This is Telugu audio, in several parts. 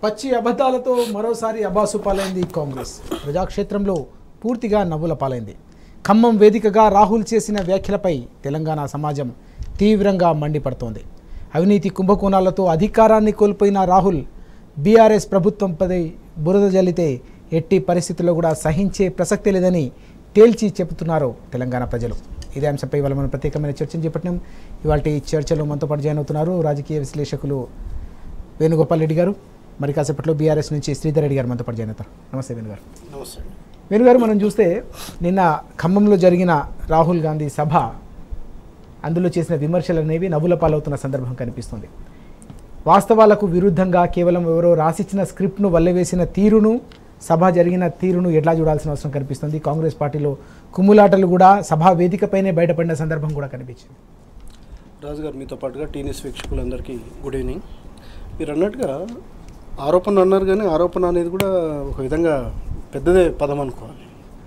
పచ్చి అబద్ధాలతో మరోసారి అబాసు పాలైంది కాంగ్రెస్. ప్రజాక్షేత్రంలో పూర్తిగా నవ్వుల పాలైంది. ఖమ్మం వేదికగా రాహుల్ చేసిన వ్యాఖ్యలపై తెలంగాణ సమాజం తీవ్రంగా మండిపడుతోంది. అవినీతి కుంభకోణాలతో అధికారాన్ని కోల్పోయిన రాహుల్ బీఆర్ఎస్ ప్రభుత్వంపై బురద జల్లితే ఎట్టి పరిస్థితుల్లో కూడా సహించే ప్రసక్తి లేదని తేల్చి చెబుతున్నారు తెలంగాణ ప్రజలు. ఇదే అంశంపై ఇవాళ మనం ప్రత్యేకమైన చర్చను చేపట్టినాం. ఇవాళ చర్చలో మనతో పాటు జాయిన్ అవుతున్నారు రాజకీయ విశ్లేషకులు వేణుగోపాల్ రెడ్డి గారు. మరి కాసేపట్లో బీఆర్ఎస్ నుంచి శ్రీధర్ రెడ్డి గారు మనతో పాటు జాయిన్ అవుతారు. నమస్తే వేణు గారు. నమస్తే వేణు గారు, మనం చూస్తే నిన్న ఖమ్మంలో జరిగిన రాహుల్ గాంధీ సభ, అందులో చేసిన విమర్శలు అనేవి నవ్వుల పాలవుతున్న సందర్భం కనిపిస్తుంది. వాస్తవాలకు విరుద్ధంగా కేవలం ఎవరో రాసిచ్చిన స్క్రిప్ట్ను వల్లవేసిన తీరును, సభ జరిగిన తీరును ఎట్లా చూడాల్సిన అవసరం కనిపిస్తుంది. కాంగ్రెస్ పార్టీలో కుమ్ములాటలు కూడా సభా వేదికపైనే బయటపడిన సందర్భం కూడా కనిపించింది. రాజుగారు, మీతో పాటుగా టీనిస్ వీక్షకులందరికీ గుడ్ ఈవినింగ్. మీరు అన్నట్టుగా ఆరోపణ అన్నారు, కానీ ఆరోపణ అనేది కూడా ఒక విధంగా పెద్దదే పదం అనుకోవాలి.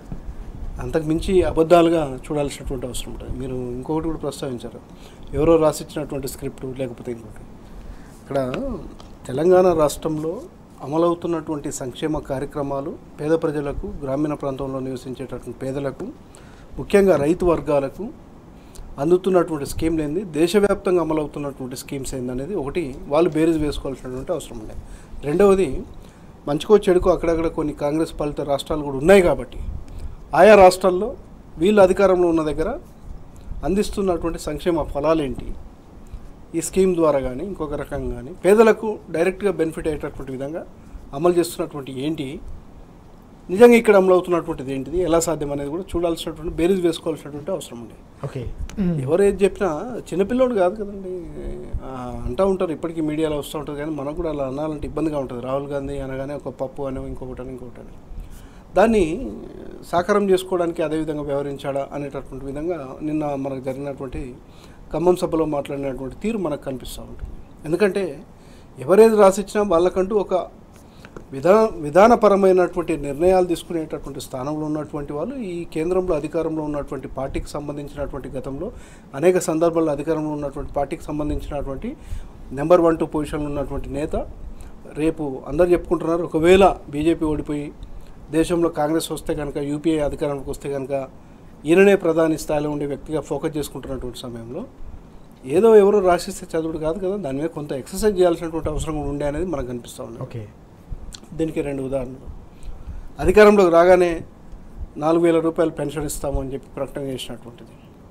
అంతకు మించి అబద్ధాలుగా చూడాల్సినటువంటి అవసరం ఉంటుంది. మీరు ఇంకొకటి కూడా ప్రస్తావించారు, ఎవరో రాసిచ్చినటువంటి స్క్రిప్టు లేకపోతే ఇంకోటి. ఇక్కడ తెలంగాణ రాష్ట్రంలో అమలవుతున్నటువంటి సంక్షేమ కార్యక్రమాలు పేద ప్రజలకు, గ్రామీణ ప్రాంతంలో నివసించేటటువంటి పేదలకు, ముఖ్యంగా రైతు వర్గాలకు అందుతున్నటువంటి స్కీమ్లు ఏంది, దేశవ్యాప్తంగా అమలవుతున్నటువంటి స్కీమ్స్ ఏందనేది ఒకటి వాళ్ళు బేరీజ్ వేసుకోవాల్సినటువంటి అవసరం ఉంది. రెండవది, మంచికో చెడుకో అక్కడక్కడ కొన్ని కాంగ్రెస్ పాలిత రాష్ట్రాలు కూడా ఉన్నాయి కాబట్టి ఆయా రాష్ట్రాల్లో వీళ్ళు అధికారంలో ఉన్న దగ్గర అందిస్తున్నటువంటి సంక్షేమ ఫలాలేంటి, ఈ స్కీమ్ ద్వారా కానీ ఇంకొక రకంగా కానీ పేదలకు డైరెక్ట్గా బెనిఫిట్ అయ్యేటటువంటి విధంగా అమలు చేస్తున్నటువంటి ఏంటి, నిజంగా ఇక్కడ అమలవుతున్నటువంటిది ఏంటిది, ఎలా సాధ్యం అనేది కూడా చూడాల్సినటువంటి బేరీజ్ వేసుకోవాల్సినటువంటి అవసరం ఉంది. ఓకే, ఎవరు ఏది చెప్పినా చిన్నపిల్లోడు కాదు కదండి, అంటూ ఉంటారు, ఇప్పటికీ మీడియాలో వస్తూ ఉంటుంది. కానీ మనకు కూడా అలా అనాలంటే ఇబ్బందిగా ఉంటుంది. రాహుల్ గాంధీ అనగానే ఒక పప్పు అని ఇంకొకటి దాన్ని సాకారం చేసుకోవడానికి అదేవిధంగా వ్యవహరించాడా అనేటటువంటి విధంగా నిన్న మనకు జరిగినటువంటి ఖమ్మం సభలో మాట్లాడినటువంటి తీరు మనకు కనిపిస్తూ ఉంటుంది. ఎందుకంటే ఎవరేది రాసిచ్చినా వాళ్ళకంటూ ఒక విధానపరమైనటువంటి నిర్ణయాలు తీసుకునేటటువంటి స్థానంలో ఉన్నటువంటి వాళ్ళు ఈ కేంద్రంలో అధికారంలో ఉన్నటువంటి పార్టీకి సంబంధించినటువంటి గతంలో అనేక సందర్భాల్లో అధికారంలో ఉన్నటువంటి పార్టీకి సంబంధించినటువంటి నెంబర్ 1, 2 పొజిషన్లో ఉన్నటువంటి నేత. రేపు అందరు చెప్పుకుంటున్నారు, ఒకవేళ బీజేపీ ఓడిపోయి దేశంలో కాంగ్రెస్ వస్తే కనుక, యూపీఏ అధికారంలోకి వస్తే కనుక ఈయననే ప్రధాని స్థాయిలో ఉండే వ్యక్తిగా ఫోకస్ చేసుకుంటున్నటువంటి సమయంలో ఏదో ఎవరో రాసిస్తే చదువుడు కాదు కదా, దాని మీద కొంత ఎక్సర్సైజ్ చేయాల్సినటువంటి అవసరం కూడా ఉండే అనేది మనకు కనిపిస్తూ ఉంది. ఓకే, దీనికి 2 ఉదాహరణలు. అధికారంలోకి రాగానే 4,000 రూపాయలు పెన్షన్ ఇస్తాము అని చెప్పి ప్రకటన చేసినటువంటిది.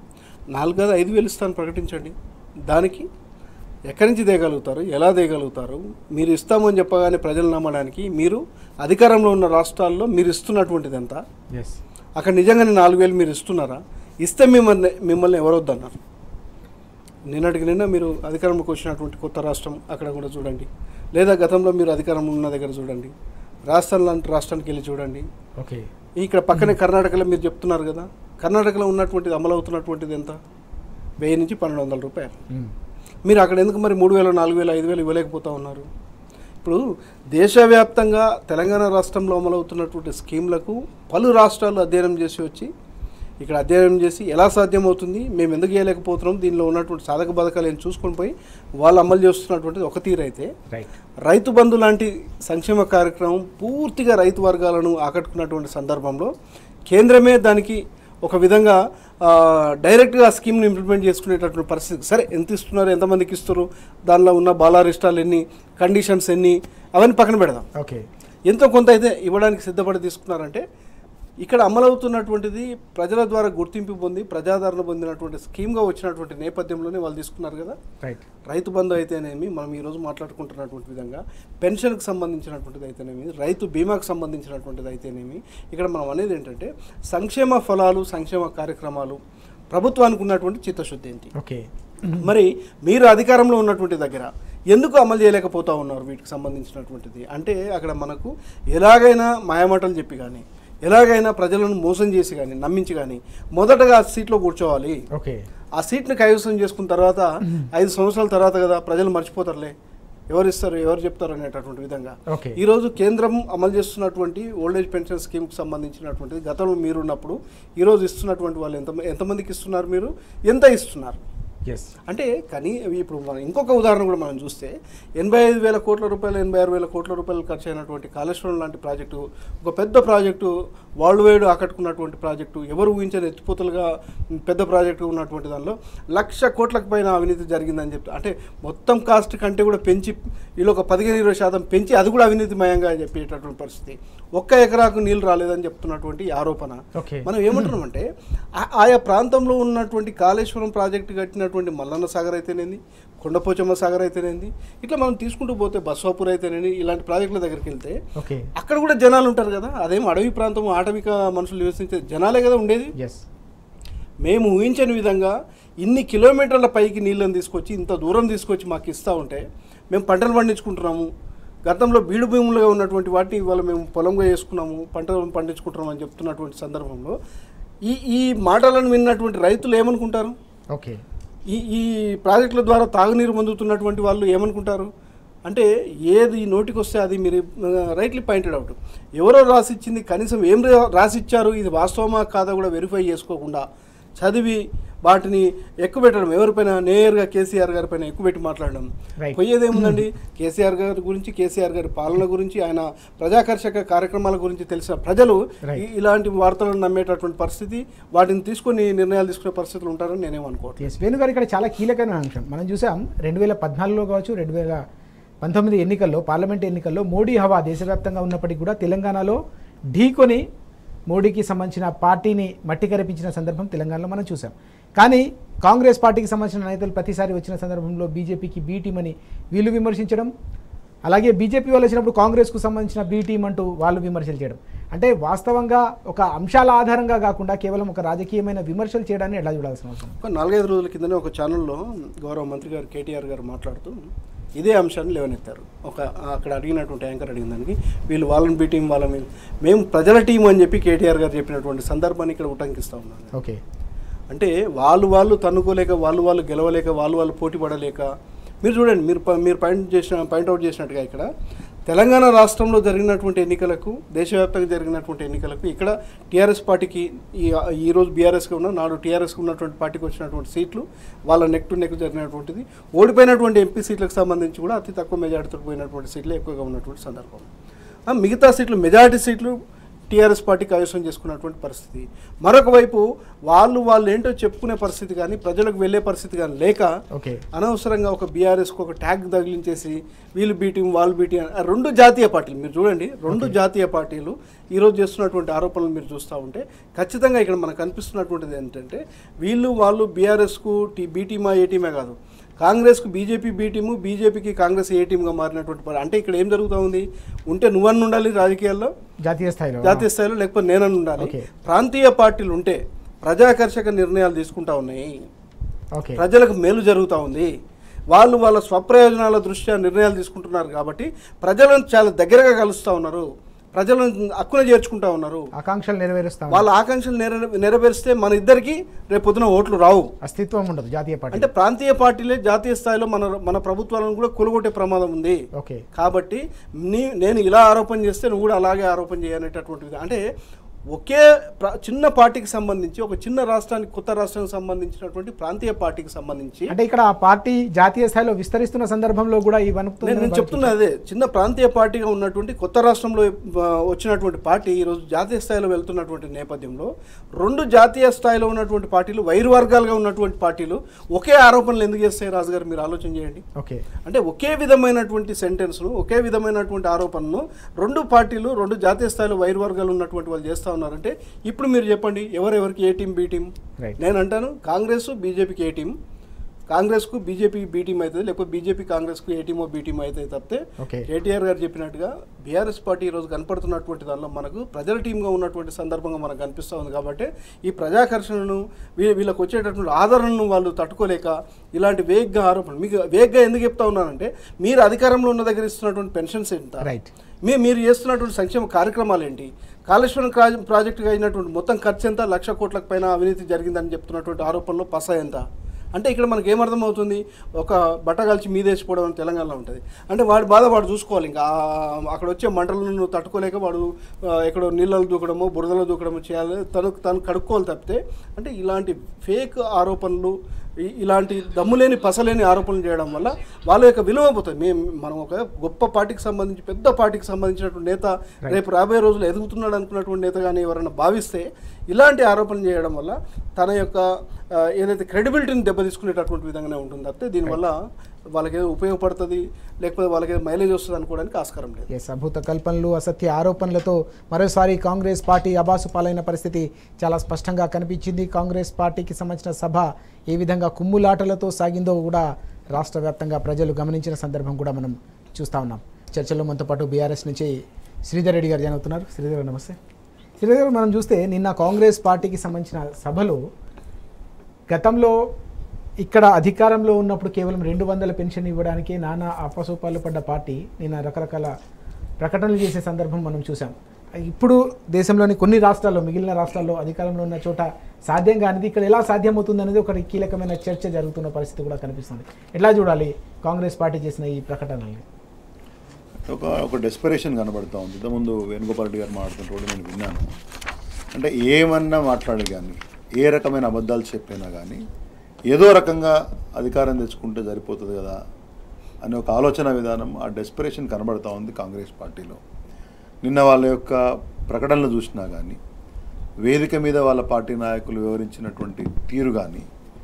4 కాదు 5,000 ఇస్తాను ప్రకటించండి. దానికి ఎక్కడి నుంచి దేయగలుగుతారు, ఎలా దేయగలుగుతారు? మీరు ఇస్తామని చెప్పగానే ప్రజలు నమ్మడానికి మీరు అధికారంలో ఉన్న రాష్ట్రాల్లో మీరు ఇస్తున్నటువంటిది ఎంత? అక్కడ నిజంగానే 4,000 మీరు ఇస్తున్నారా? ఇస్తే మిమ్మల్ని ఎవరొద్దన్నారు? నిన్నటికి నిన్న మీరు అధికారంలోకి వచ్చినటువంటి కొత్త రాష్ట్రం అక్కడ కూడా చూడండి, లేదా గతంలో మీరు అధికారంలో ఉన్న దగ్గర చూడండి, రాజస్థాన్ లాంటి రాష్ట్రానికి వెళ్ళి చూడండి. ఓకే, ఇక్కడ పక్కనే కర్ణాటకలో మీరు చెప్తున్నారు కదా, కర్ణాటకలో ఉన్నటువంటిది అమలవుతున్నటువంటిది ఎంత? 1000 నుంచి 1,200 రూపాయలు. మీరు అక్కడ ఎందుకు మరి 3,000, 4,000, 5,000 ఇవ్వలేకపోతూ ఉన్నారు? ఇప్పుడు దేశవ్యాప్తంగా తెలంగాణ రాష్ట్రంలో అమలవుతున్నటువంటి స్కీమ్లకు పలు రాష్ట్రాలు అధ్యయనం చేసి వచ్చి ఇక్కడ అధ్యయనం చేసి ఎలా సాధ్యమవుతుంది, మేము ఎందుకు చేయలేకపోతున్నాం, దీనిలో ఉన్నటువంటి సాధక బాధకాలు ఏం చూసుకొని పోయి వాళ్ళు అమలు చేస్తున్నటువంటిది ఒక తీరైతే, రైతు బంధు లాంటి సంక్షేమ కార్యక్రమం పూర్తిగా రైతు వర్గాలను ఆకట్టుకున్నటువంటి సందర్భంలో కేంద్రమే దానికి ఒక విధంగా డైరెక్ట్గా ఆ స్కీమ్ని ఇంప్లిమెంట్ చేసుకునేటటువంటి పరిస్థితి. సరే, ఎంత ఇస్తున్నారు, ఎంతమందికి ఇస్తారు, దానిలో ఉన్న బాలారిష్టాలు ఎన్ని, కండిషన్స్ ఎన్ని, అవన్నీ పక్కన పెడదాం. ఓకే, ఎంతో కొంత అయితే ఇవ్వడానికి సిద్ధపడి తీసుకున్నారంటే ఇక్కడ అమలవుతున్నటువంటిది ప్రజల ద్వారా గుర్తింపు పొంది ప్రజాదరణ పొందినటువంటి స్కీమ్గా వచ్చినటువంటి నేపథ్యంలోనే వాళ్ళు తీసుకున్నారు కదా. రైతు బంధు అయితేనేమి, మనం ఈరోజు మాట్లాడుకుంటున్నటువంటి విధంగా పెన్షన్కి సంబంధించినటువంటిది అయితేనేమి, రైతు బీమాకు సంబంధించినటువంటిది అయితేనేమి, ఇక్కడ మనం అనేది ఏంటంటే సంక్షేమ ఫలాలు, సంక్షేమ కార్యక్రమాలు ప్రభుత్వానికి ఉన్నటువంటి చిత్తశుద్ధి ఏంటి? ఓకే, మరి మీరు అధికారంలో ఉన్నటువంటి దగ్గర ఎందుకు అమలు చేయలేకపోతూ ఉన్నారు వీటికి సంబంధించినటువంటిది అంటే, అక్కడ మనకు ఎలాగైనా మాయమాటలు చెప్పి కానీ, ఎలాగైనా ప్రజలను మోసం చేసి కానీ, నమ్మించి కానీ మొదటగా ఆ సీట్లో కూర్చోవాలి. ఓకే, ఆ సీట్ని కైవసం చేసుకున్న తర్వాత 5 సంవత్సరాల తర్వాత కదా ప్రజలు మర్చిపోతారులే, ఎవరు ఇస్తారు, ఎవరు చెప్తారు అనేటటువంటి విధంగా ఈరోజు కేంద్రం అమలు చేస్తున్నటువంటి ఓల్డేజ్ పెన్షన్ స్కీమ్కి సంబంధించినటువంటిది గతంలో మీరున్నప్పుడు ఈరోజు ఇస్తున్నటువంటి వాళ్ళు ఎంతమందికి ఇస్తున్నారు, మీరు ఎంత ఇస్తున్నారు? ఎస్. అంటే కానీ ఇప్పుడు మనం ఇంకొక ఉదాహరణ కూడా మనం చూస్తే 85,000 కోట్ల రూపాయలు 86,000 కోట్ల రూపాయలు ఖర్చు అయినటువంటి కాళేశ్వరం లాంటి ప్రాజెక్టు, ఒక పెద్ద ప్రాజెక్టు, వరల్డ్ వైడ్ ఆకట్టుకున్నటువంటి ప్రాజెక్టు, ఎవరు ఊహించని ఎత్తిపోతలుగా పెద్ద ప్రాజెక్టు ఉన్నటువంటి దానిలో 1,00,000 కోట్లకు పైన అవినీతి జరిగిందని చెప్తా. అంటే మొత్తం కాస్ట్ కంటే కూడా పెంచి వీళ్ళు ఒక 15-20% పెంచి అది కూడా అవినీతిమయంగా చెప్పేటటువంటి పరిస్థితి. 1 ఎకరాకు నీళ్ళు రాలేదని చెప్తున్నటువంటి ఆరోపణ. మనం ఏమంటున్నామంటే ఆయా ప్రాంతంలో ఉన్నటువంటి కాళేశ్వరం ప్రాజెక్టు కట్టినటువంటి మల్లన్న సాగర్ అయితేనేది, కొండపోచమ్మ సాగర్ అయితేనేది, ఇట్లా మనం తీసుకుంటూ పోతే బస్వాపూర్ అయితేనేది, ఇలాంటి ప్రాజెక్టుల దగ్గరికి వెళ్తే అక్కడ కూడా జనాలు ఉంటారు కదా. అదేం అడవి ప్రాంతం, ఆటవిక మనుషులు నివసించే జనాలే కదా ఉండేది. మేము ఊహించని విధంగా ఇన్ని కిలోమీటర్ల పైకి నీళ్ళని తీసుకొచ్చి ఇంత దూరం తీసుకొచ్చి మాకు ఇస్తూ ఉంటే మేము పంటలు పండించుకుంటున్నాము. గతంలో బీడు భూములుగా ఉన్నటువంటి వాటిని ఇవాళ మేము పొలంగా చేసుకున్నాము, పంటలను పండించుకుంటున్నాము అని చెప్తున్నటువంటి సందర్భంలో ఈ మాటలను విన్నటువంటి రైతులు ఏమనుకుంటారు? ఈ ప్రాజెక్టుల ద్వారా తాగునీరు పొందుతున్నటువంటి వాళ్ళు ఏమనుకుంటారు? అంటే ఏది నోటికి వస్తే అది మీరు రైట్లీ పాయింటెడ్ అవుట్. ఎవరో రాసిచ్చింది కనీసం ఏం రాసిచ్చారు, ఇది వాస్తవమా కాదా కూడా వెరిఫై చేసుకోకుండా చదివి వాటిని ఎక్కుపెట్టడం, ఎవరిపైన నేరుగా కేసీఆర్ గారి పైన ఎక్కుపెట్టి మాట్లాడడం. పోయేదేముందండి? కేసీఆర్ గారి గురించి, కేసీఆర్ గారి పాలన గురించి, ఆయన ప్రజాకర్షక కార్యక్రమాల గురించి తెలిసిన ప్రజలు ఇలాంటి వార్తలను నమ్మేటటువంటి పరిస్థితి, వాటిని తీసుకొని నిర్ణయాలు తీసుకునే పరిస్థితులు ఉంటారని నేనేమనుకోవట్లేదు. వేణుగారు ఇక్కడ చాలా కీలకమైన అంశం మనం చూసాం. 2014లో కావచ్చు, 2019 ఎన్నికల్లో, పార్లమెంట్ ఎన్నికల్లో మోడీ హవా దేశవ్యాప్తంగా ఉన్నప్పటికీ కూడా తెలంగాణలో ఢీకొని మోడీకి సంబంధించిన పార్టీని మట్టి కరిపించిన సందర్భం తెలంగాణలో మనం చూసాం. కానీ కాంగ్రెస్ పార్టీకి సంబంధించిన నేతలు ప్రతిసారి వచ్చిన సందర్భంలో బీజేపీకి బీ టీం అని వీళ్ళు విమర్శించడం, అలాగే బీజేపీ వాళ్ళు వచ్చినప్పుడు కాంగ్రెస్కు సంబంధించిన బీ టీం అంటూ వాళ్ళు విమర్శలు చేయడం. అంటే వాస్తవంగా ఒక అంశాల ఆధారంగా కాకుండా కేవలం ఒక రాజకీయమైన విమర్శలు చేయడాన్ని ఎలా చూడాల్సిన అవసరం? ఒక 4-5 రోజుల కిందనే ఒక ఛానల్లో గౌరవ మంత్రి గారు కేటీఆర్ గారు మాట్లాడుతూ ఇదే అంశాన్ని లేవనెత్తారు. అక్కడ అడిగినటువంటి యాంకర్ అడిగిన దానికి వీళ్ళు వాళ్ళని బీ టీం, వాళ్ళ మేము ప్రజల టీం అని చెప్పి కేటీఆర్ గారు చెప్పినటువంటి సందర్భాన్ని ఇక్కడ ఉటంకిస్తూ ఉన్నాను. అంటే వాళ్ళు తన్నుకోలేక, వాళ్ళు గెలవలేక, వాళ్ళు పోటీ పడలేక, మీరు చూడండి, మీరు పాయింట్అవుట్ చేసినట్టుగా ఇక్కడ తెలంగాణ రాష్ట్రంలో జరిగినటువంటి ఎన్నికలకు, దేశవ్యాప్తంగా జరిగినటువంటి ఎన్నికలకు ఇక్కడ టీఆర్ఎస్ పార్టీకి ఈరోజు బీఆర్ఎస్గా ఉన్న, నాడు టీఆర్ఎస్కి ఉన్నటువంటి పార్టీకి వచ్చినటువంటి సీట్లు వాళ్ళ నెక్ టు నెక్ జరిగినటువంటిది. ఓడిపోయినటువంటి ఎంపీ సీట్లకు సంబంధించి కూడా అతి తక్కువ మెజార్టీతో పోయినటువంటి సీట్లు ఎక్కువగా ఉన్నటువంటి సందర్భం. మిగతా సీట్లు, మెజారిటీ సీట్లు టీఆర్ఎస్ పార్టీ కైవసం చేసుకున్నటువంటి పరిస్థితి. మరొక వైపు వాళ్ళు ఏంటో చెప్పుకునే పరిస్థితి కానీ, ప్రజలకు వెళ్ళే పరిస్థితి కానీ లేక అనవసరంగా ఒక బీఆర్ఎస్కి ఒక ట్యాగ్ తగిలించేసి వీళ్ళు బీటీం, వాళ్ళు బీటీం, 2 జాతీయ పార్టీలు మీరు చూడండి, 2 జాతీయ పార్టీలు ఈరోజు చేస్తున్నటువంటి ఆరోపణలు మీరు చూస్తూ ఉంటే ఖచ్చితంగా ఇక్కడ మనకు కనిపిస్తున్నటువంటిది ఏంటంటే వాళ్ళు బీఆర్ఎస్కు బీటీమా ఏటీమే కాదు, కాంగ్రెస్కు బీజేపీ బీ టీము, బీజేపీకి కాంగ్రెస్ ఏ టీమ్గా మారినటువంటి. అంటే ఇక్కడ ఏం జరుగుతూ ఉంది? ఉంటే నువ్వన్న ఉండాలి రాజకీయాల్లో, జాతీయ స్థాయిలో, లేకపోతే నేనన్న ఉండాలి. ప్రాంతీయ పార్టీలు ఉంటే ప్రజాకర్షక నిర్ణయాలు తీసుకుంటా ఉన్నాయి, ప్రజలకు మేలు జరుగుతూ ఉంది, వాళ్ళ స్వప్రయోజనాల దృష్ట్యా నిర్ణయాలు తీసుకుంటున్నారు కాబట్టి ప్రజలను చాలా దగ్గరగా కలుస్తూ ఉన్నారు, ప్రజలను హక్కున చేర్చుకుంటా ఉన్నారు, ఆకాంక్షలు నెరవేరుస్తాం. వాళ్ళ ఆకాంక్షలు నెరవేరిస్తే మన ఇద్దరికి రేపొద్దున ఓట్లు రావు, అస్తిత్వం ఉండదు జాతీయ పార్టీ. అంటే ప్రాంతీయ పార్టీలే జాతీయ స్థాయిలో మన ప్రభుత్వాలను కూడా కొలగొట్టే ప్రమాదం ఉంది. కాబట్టి నేను ఇలా ఆరోపణ చేస్తే నువ్వు కూడా అలాగే ఆరోపణ చేయనేటటువంటిది. అంటే ఒకే చిన్న పార్టీకి సంబంధించి, ఒక చిన్న రాష్ట్రానికి, కొత్త రాష్ట్రానికి సంబంధించినటువంటి ప్రాంతీయ పార్టీకి సంబంధించి, అంటే ఇక్కడ ఆ పార్టీ జాతీయ స్థాయిలో విస్తరిస్తున్న సందర్భంలో కూడా నేను చెప్తున్నా అదే, చిన్న ప్రాంతీయ పార్టీగా ఉన్నటువంటి కొత్త రాష్ట్రంలో వచ్చినటువంటి పార్టీ ఈరోజు జాతీయ స్థాయిలో వెళ్తున్నటువంటి నేపథ్యంలో 2 జాతీయ స్థాయిలో ఉన్నటువంటి పార్టీలు, వైరు వర్గాలుగా ఉన్నటువంటి పార్టీలు ఒకే ఆరోపణలు ఎందుకు చేస్తాయి? రాజు గారు మీరు ఆలోచన చేయండి. అంటే ఒకే విధమైనటువంటి సెంటెన్స్ను, ఒకే విధమైనటువంటి ఆరోపణను 2 పార్టీలు, 2 జాతీయ స్థాయిలో వైరు వర్గాలు ఉన్నటువంటి వాళ్ళు చేస్తా ఉన్నారంటే ఇప్పుడు మీరు చెప్పండి, ఎవరెవరికి ఏ టీం బీ టీం? నేను అంటాను కాంగ్రెస్ బీజేపీకి ఏ టీం, కాంగ్రెస్కు బీజేపీకి బీ టీం అవుతుంది, లేకపోతే బీజేపీ కాంగ్రెస్కు ఏ టీమో బీ టీం అవుతుంది తప్పితే కేటీఆర్ గారు చెప్పినట్టుగా బీఆర్ఎస్ పార్టీ ఈరోజు కనపడుతున్నటువంటి దానిలో మనకు ప్రజల టీంగా ఉన్నటువంటి సందర్భంగా మనకు కనిపిస్తూ ఉంది. కాబట్టి ఈ ప్రజాకర్షణను, వీళ్ళకి వచ్చేటటువంటి ఆదరణను వాళ్ళు తట్టుకోలేక ఇలాంటి వేగ్గా ఆరోపణలు. మీకు వేగ్గా ఎందుకు చెప్తా ఉన్నానంటే మీరు అధికారంలో ఉన్న దగ్గర ఇస్తున్నటువంటి పెన్షన్స్ ఎంత, మీరు చేస్తున్నటువంటి సంక్షేమ కార్యక్రమాలు ఏంటి, కాళేశ్వరం ప్రాజెక్టుగా అయినటువంటి మొత్తం ఖర్చు ఎంత, 1,00,000 కోట్లకు పైన అవినీతి జరిగిందని చెప్తున్నటువంటి ఆరోపణలో పస ఎంత. అంటే ఇక్కడ మనకి ఏమర్థమవుతుంది? ఒక బట్టగాల్చి మీదేసిపోవడం అని తెలంగాణలో ఉంటుంది. అంటే వాడి బాధ వాడు చూసుకోవాలి. ఇంకా అక్కడ వచ్చే మంటలను తట్టుకోలేక వాడు ఎక్కడో నీళ్ళలో దూకడమో, బురదలో దూకడమో చేయాలి, తను కడుక్కోవాలి తప్పితే. అంటే ఇలాంటి ఫేక్ ఆరోపణలు, ఇలాంటి దమ్ములేని పసలేని ఆరోపణలు చేయడం వల్ల వాళ్ళ యొక్క విలువ పోతుంది. మనం ఒక గొప్ప పార్టీకి సంబంధించి పెద్ద పార్టీకి సంబంధించినటువంటి నేత రేపు రాబోయే రోజులు ఎదుగుతున్నాడు అనుకున్నటువంటి నేత కానీ ఎవరైనా భావిస్తే ఇలాంటి ఆరోపణలు చేయడం వల్ల తన యొక్క ఏదైతే క్రెడిబిలిటీని దెబ్బతీసుకునేటటువంటి విధంగానే ఉంటుంది తప్పితే దీనివల్ల వాళ్ళకేదో ఉపయోగపడుతుంది లేకపోతే వాళ్ళకేదో మైలేజ్ వస్తుంది అనుకోవడానికి ఆస్కారం లేదు. ఎస్, అభూత కల్పనలు అసత్య ఆరోపణలతో మరోసారి కాంగ్రెస్ పార్టీ అబాసు పాలైన పరిస్థితి చాలా స్పష్టంగా కనిపించింది. కాంగ్రెస్ పార్టీకి సంబంధించిన సభ ఏ విధంగా కుమ్ములాటలతో సాగిందో కూడా రాష్ట్ర వ్యాప్తంగా ప్రజలు గమనించిన సందర్భం కూడా మనం చూస్తూ ఉన్నాం. చర్చల్లో మనతో పాటు బీఆర్ఎస్ నుంచి శ్రీధర్ రెడ్డి గారు జాయిన్ అవుతున్నారు. శ్రీధర్ గారు నమస్తే. శ్రీధర్ గారు, మనం చూస్తే నిన్న కాంగ్రెస్ పార్టీకి సంబంధించిన సభలో గతంలో ఇక్కడ అధికారంలో ఉన్నప్పుడు కేవలం 200 పెన్షన్ ఇవ్వడానికి నానా అపసోపాలు పడ్డ పార్టీ నిన్న రకరకాల ప్రకటనలు చేసే సందర్భం మనం చూసాం. ఇప్పుడు దేశంలోని కొన్ని రాష్ట్రాల్లో, మిగిలిన రాష్ట్రాల్లో అధికారంలో ఉన్న చోట సాధ్యం కానిది ఇక్కడ ఎలా సాధ్యమవుతుంది అనేది ఒక కీలకమైన చర్చ జరుగుతున్న పరిస్థితి కూడా కనిపిస్తుంది. ఎట్లా చూడాలి కాంగ్రెస్ పార్టీ చేసిన ఈ ప్రకటనల్ని? ఒక డెస్పరేషన్ కనబడుతూ ఉంది. ఇంతకుముందు వేణుగోపాల్ రెడ్డి గారు మాట్లాడుతున్నప్పుడు నేను విన్నాను. అంటే ఏమన్నా మాట్లాడి కానీ, ఏ రకమైన అబద్ధాలు చెప్పినా కానీ ఏదో రకంగా అధికారం తెచ్చుకుంటే సరిపోతుంది కదా అనే ఒక ఆలోచన విధానం, ఆ డెస్పరేషన్ కనబడుతూ ఉంది కాంగ్రెస్ పార్టీలో. నిన్న వాళ్ళ యొక్క ప్రకటనలు చూసినా కానీ, వేదిక మీద వాళ్ళ పార్టీ నాయకులు వివరించినటువంటి తీరు కానీ,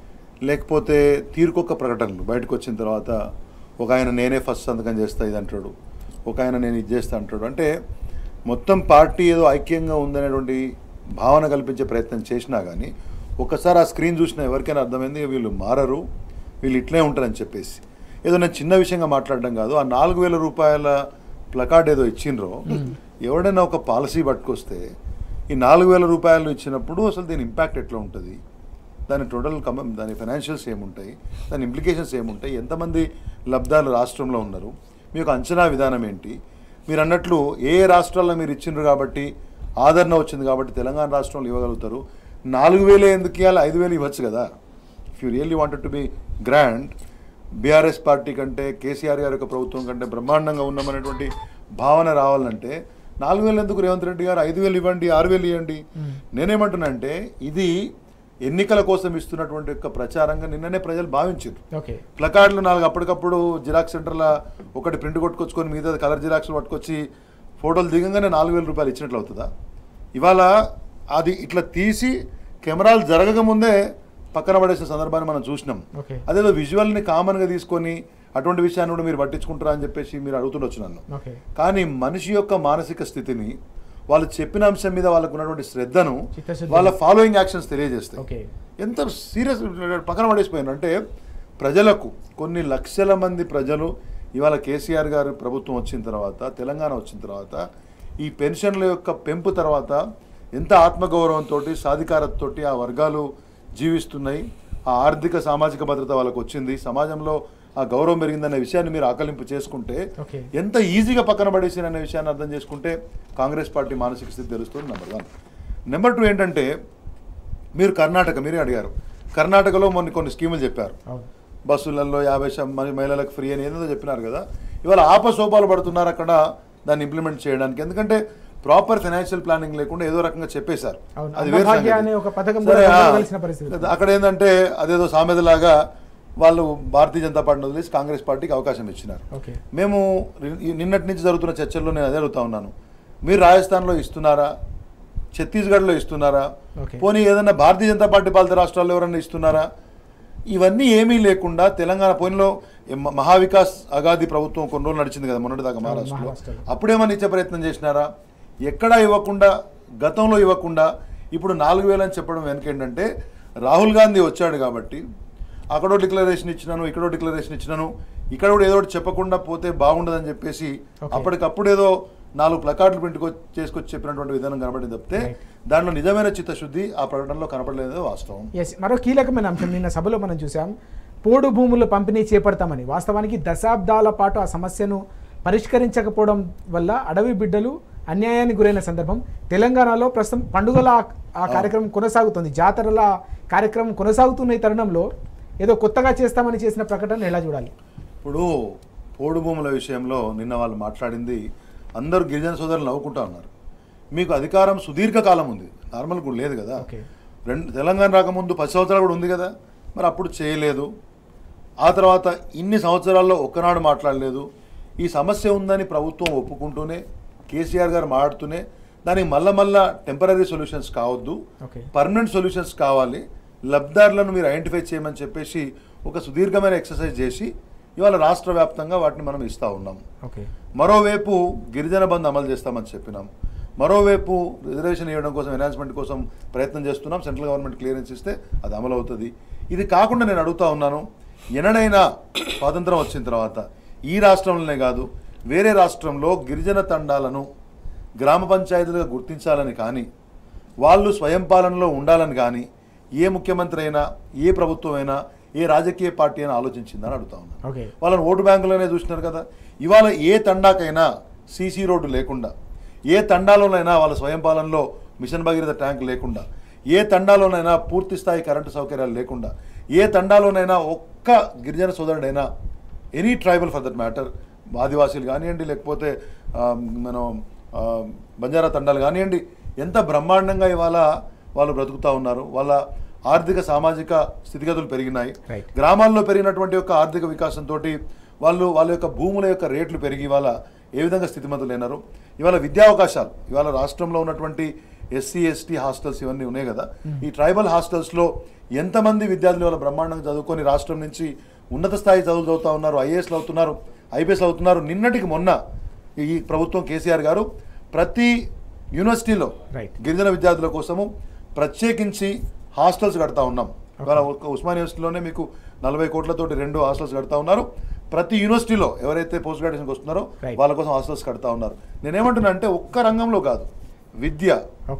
లేకపోతే తీరుకొక్క ప్రకటనలు బయటకు వచ్చిన తర్వాత ఒక ఆయన నేనే ఫస్ట్ సంతకం చేస్తా ఇది అంటాడు, ఒక ఆయన నేను ఇది చేస్తా అంటాడు. అంటే మొత్తం పార్టీ ఏదో ఐక్యంగా ఉందనేటువంటి భావన కల్పించే ప్రయత్నం చేసినా కానీ ఒక్కసారి ఆ స్క్రీన్ చూసినా ఎవరికైనా అర్థమైంది వీళ్ళు మారరు, వీళ్ళు ఇట్లే ఉంటారని చెప్పేసి. ఏదో నేను చిన్న విషయంగా మాట్లాడడం కాదు, ఆ 4,000 రూపాయల ప్లకార్డ్ ఏదో ఇచ్చిండ్రో, ఎవడైనా ఒక పాలసీ పట్టుకొస్తే ఈ 4,000 రూపాయలు ఇచ్చినప్పుడు అసలు దీని ఇంపాక్ట్ ఎట్లా ఉంటుంది, దాని టోటల్ దాని ఫైనాన్షియల్స్ ఏముంటాయి, దాని ఇంప్లికేషన్స్ ఏముంటాయి, ఎంతమంది లబ్ధాలు రాష్ట్రంలో ఉన్నారు, మీ యొక్క అంచనా విధానం ఏంటి, మీరు అన్నట్లు ఏ రాష్ట్రాల్లో మీరు ఇచ్చిండ్రు కాబట్టి ఆదరణ వచ్చింది కాబట్టి తెలంగాణ రాష్ట్రంలో ఇవ్వగలుగుతారు, 4,000 ఎందుకు ఇవ్వాలి, 5,000 ఇవ్వచ్చు కదా. If you really wanted to be grand, BRS party కంటే కేసీఆర్ గారి యొక్క ప్రభుత్వం కంటే బ్రహ్మాండంగా ఉన్నామనేటువంటి భావన రావాలంటే 4,000 ఎందుకు రేవంత్ రెడ్డి గారు 5,000 ఇవ్వండి, 6,000 ఇవ్వండి. నేనేమంటున్నా అంటే ఇది ఎన్నికల కోసం ఇస్తున్నటువంటి యొక్క ప్రచారంగా నిన్ననే ప్రజలు భావించారు. ప్లకార్డులు 4 అప్పటికప్పుడు జిరాక్స్ సెంటర్ల ఒకటి ప్రింట్ కొట్టుకొచ్చుకొని మిగతా కలర్ జిరాక్స్లు పట్టుకొచ్చి ఫోటోలు దిగంగానే 4,000 రూపాయలు ఇచ్చినట్లు అవుతుందా? ఇవాళ అది ఇట్లా తీసి కెమెరాలు జరగకముందే పక్కన పడేసిన సందర్భాన్ని మనం చూసినాం. అదేదో విజువల్ని కామన్గా తీసుకొని అటువంటి విషయాన్ని కూడా మీరు పట్టించుకుంటారా అని చెప్పేసి మీరు అడుగుతుండొచ్చు నన్ను. కానీ మనిషి యొక్క మానసిక స్థితిని, వాళ్ళు చెప్పిన అంశం మీద వాళ్ళకు ఉన్నటువంటి శ్రద్ధను, వాళ్ళ ఫాలోయింగ్ యాక్షన్స్ తెలియజేస్తాయి. ఎంత సీరియస్ పక్కన పడేసిపోయాను అంటే ప్రజలకు, కొన్ని లక్షల మంది ప్రజలు ఇవాళ కేసీఆర్ గారి ప్రభుత్వం వచ్చిన తర్వాత, తెలంగాణ వచ్చిన తర్వాత, ఈ పెన్షన్ల యొక్క పెంపు తర్వాత ఎంత ఆత్మగౌరవంతో, సాధికారతతో ఆ వర్గాలు జీవిస్తున్నాయి, ఆ ఆర్థిక సామాజిక భద్రత వాళ్ళకు వచ్చింది, సమాజంలో ఆ గౌరవం పెరిగిందనే విషయాన్ని మీరు ఆకలింపు చేసుకుంటే ఎంత ఈజీగా పక్కన పడేసిననే విషయాన్ని అర్థం చేసుకుంటే కాంగ్రెస్ పార్టీ మానసిక స్థితి తెలుస్తుంది. నెంబర్ 1. నెంబర్ 2 ఏంటంటే మీరు కర్ణాటక, మీరే అడిగారు, కర్ణాటకలో కొన్ని స్కీములు చెప్పారు. బస్సులలో 50 మహిళలకు ఫ్రీ అని ఏదో చెప్పినారు కదా. ఇవాళ ఆపసోపాలు పడుతున్నారు అక్కడ దాన్ని ఇంప్లిమెంట్ చేయడానికి. ఎందుకంటే ప్రాపర్ ఫైనాన్షియల్ ప్లానింగ్ లేకుండా ఏదో రకంగా చెప్పేశారు. అది అక్కడ ఏంటంటే అదేదో సామెతలాగా వాళ్ళు భారతీయ జనతా పార్టీని వదిలేసి కాంగ్రెస్ పార్టీకి అవకాశం ఇచ్చినారు. మేము నిన్నటి నుంచి జరుగుతున్న చర్చల్లో నేను అదే అడుగుతా ఉన్నాను, మీరు రాజస్థాన్లో ఇస్తున్నారా, ఛత్తీస్గఢ్లో ఇస్తున్నారా, పోనీ ఏదైనా భారతీయ జనతా పార్టీ పాలిత రాష్ట్రాల్లో ఎవరైనా ఇస్తున్నారా? ఇవన్నీ ఏమీ లేకుండా తెలంగాణ పోయినలో మహావికాస్ అగాది ప్రభుత్వం కొన్ని రోజులు నడిచింది కదా మొన్నటిదాకా మహారాష్ట్రలో, అప్పుడేమన్నా ఇచ్చే ప్రయత్నం చేసినారా? ఎక్కడా ఇవ్వకుండా, గతంలో ఇవ్వకుండా ఇప్పుడు 4,000 అని చెప్పడం వెనక ఏంటంటే రాహుల్ గాంధీ వచ్చాడు కాబట్టి అక్కడో డిక్లరేషన్ ఇచ్చినాను, ఇక్కడో డిక్లరేషన్ ఇచ్చినాను, ఇక్కడ కూడా ఏదో చెప్పకుండా పోతే బాగుండదని చెప్పేసి అప్పటికప్పుడు ఏదో 4 ప్లకార్డులు ప్రింట్ చేసుకొచ్చి చెప్పినటువంటి విధానం కనబడింది తప్పితే దాంట్లో నిజమైన చిత్తశుద్ధి ఆ ప్రకటనలో కనపడలేదు వాస్తవం. మరో కీలకమైన అంశం నిన్న సభలో మనం చూసాం, పోడు భూముల పంపిణీ చేపడతామని. వాస్తవానికి దశాబ్దాల పాటు ఆ సమస్యను పరిష్కరించకపోవడం వల్ల అడవి బిడ్డలు అన్యాయానికి గురైన సందర్భం. తెలంగాణలో ప్రస్తుతం పండుగల ఆ కార్యక్రమం కొనసాగుతుంది, జాతరల కార్యక్రమం కొనసాగుతున్న ఈ తరుణంలో ఏదో కొత్తగా చేస్తామని చేసిన ప్రకటన ఎలా చూడాలి? ఇప్పుడు పోడు భూముల విషయంలో నిన్న వాళ్ళు మాట్లాడింది అందరూ గిరిజన సోదరులు నవ్వుకుంటా ఉన్నారు. మీకు అధికారం సుదీర్ఘకాలం ఉంది, నార్మల్ కూడా లేదు కదా. తెలంగాణ రాకముందు 10 సంవత్సరాలు కూడా ఉంది కదా. మరి అప్పుడు చేయలేదు. ఆ తర్వాత ఇన్ని సంవత్సరాల్లో ఒక్కనాడు మాట్లాడలేదు. ఈ సమస్య ఉందని ప్రభుత్వం ఒప్పుకుంటూనే కేసీఆర్ గారు మాట్లాడుతూనే దానికి మళ్ళా టెంపరీ సొల్యూషన్స్ కావద్దు, పర్మనెంట్ సొల్యూషన్స్ కావాలి, లబ్ధిదారులను మీరు ఐడెంటిఫై చేయమని చెప్పేసి ఒక సుదీర్ఘమైన ఎక్సర్సైజ్ చేసి ఇవాళ రాష్ట్ర వ్యాప్తంగా వాటిని మనం ఇస్తూ ఉన్నాం. మరోవైపు గిరిజన బంధు అమలు చేస్తామని చెప్పినాం. మరోవైపు రిజర్వేషన్ ఇవ్వడం కోసం ఎన్హాన్స్మెంట్ కోసం ప్రయత్నం చేస్తున్నాం. సెంట్రల్ గవర్నమెంట్ క్లియరెన్స్ ఇస్తే అది అమలు అవుతుంది. ఇది కాకుండా నేను అడుగుతా ఉన్నాను, ఎన్నడైనా స్వాతంత్రం వచ్చిన తర్వాత ఈ రాష్ట్రంలోనే కాదు వేరే రాష్ట్రంలో గిరిజన తండాలను గ్రామ పంచాయతీలుగా గుర్తించాలని కానీ వాళ్ళు స్వయం పాలనలో ఉండాలని కానీ ఏ ముఖ్యమంత్రి అయినా ఏ ప్రభుత్వం అయినా ఏ రాజకీయ పార్టీ అయినా ఆలోచించిందని అడుగుతా ఉన్నాను. వాళ్ళని ఓటు బ్యాంకులోనే చూసినారు కదా. ఇవాళ ఏ తండాకైనా సీసీ రోడ్డు లేకుండా, ఏ తండాలోనైనా వాళ్ళ స్వయం పాలనలో మిషన్ భగీరథ ట్యాంక్ లేకుండా, ఏ తండాలోనైనా పూర్తి స్థాయి కరెంటు సౌకర్యాలు లేకుండా, ఏ తండాలోనైనా ఒక్క గిరిజన సోదరుడైనా any tribal for that matter, ఆదివాసీలు కానివ్వండి లేకపోతే మనం బంజారా తండాలు కానివ్వండి, ఎంత బ్రహ్మాండంగా ఇవాళ వాళ్ళు బ్రతుకుతూ ఉన్నారు. వాళ్ళ ఆర్థిక సామాజిక స్థితిగతులు పెరిగినాయి. గ్రామాల్లో పెరిగినటువంటి యొక్క ఆర్థిక వికాసంతో వాళ్ళ యొక్క భూముల యొక్క రేట్లు పెరిగి ఇవాళ ఏ విధంగా స్థితిమంతులైనారు. ఇవాళ విద్యా అవకాశాలు ఇవాళ రాష్ట్రంలో ఉన్నటువంటి ఎస్సీ ఎస్టీ హాస్టల్స్ ఇవన్నీ ఉన్నాయి కదా, ఈ ట్రైబల్ హాస్టల్స్లో ఎంతమంది విద్యార్థులు ఇవాళ బ్రహ్మాండంగా చదువుకొని రాష్ట్రం నుంచి ఉన్నత స్థాయి చదువులు చదువుతూ ఉన్నారు, ఐఏఎస్లు అవుతున్నారు, ఐపీఎస్లు అవుతున్నారు. నిన్నటికి మొన్న ఈ ప్రభుత్వం కేసీఆర్ గారు ప్రతి యూనివర్సిటీలో గిరిజన విద్యార్థుల కోసము ప్రత్యేకించి హాస్టల్స్ కడతా ఉన్నాం. ఇవాళ ఉస్మాన్ యూనివర్సిటీలోనే మీకు 40 కోట్లతోటి 2 హాస్టల్స్ కడతా ఉన్నారు. ప్రతి యూనివర్సిటీలో ఎవరైతే పోస్ట్ గ్రాడ్యుయేషన్కి వస్తున్నారో వాళ్ళ కోసం హాస్టల్స్ కడతా ఉన్నారు. నేనేమంటున్నా అంటే ఒక్క రంగంలో కాదు, విద్య,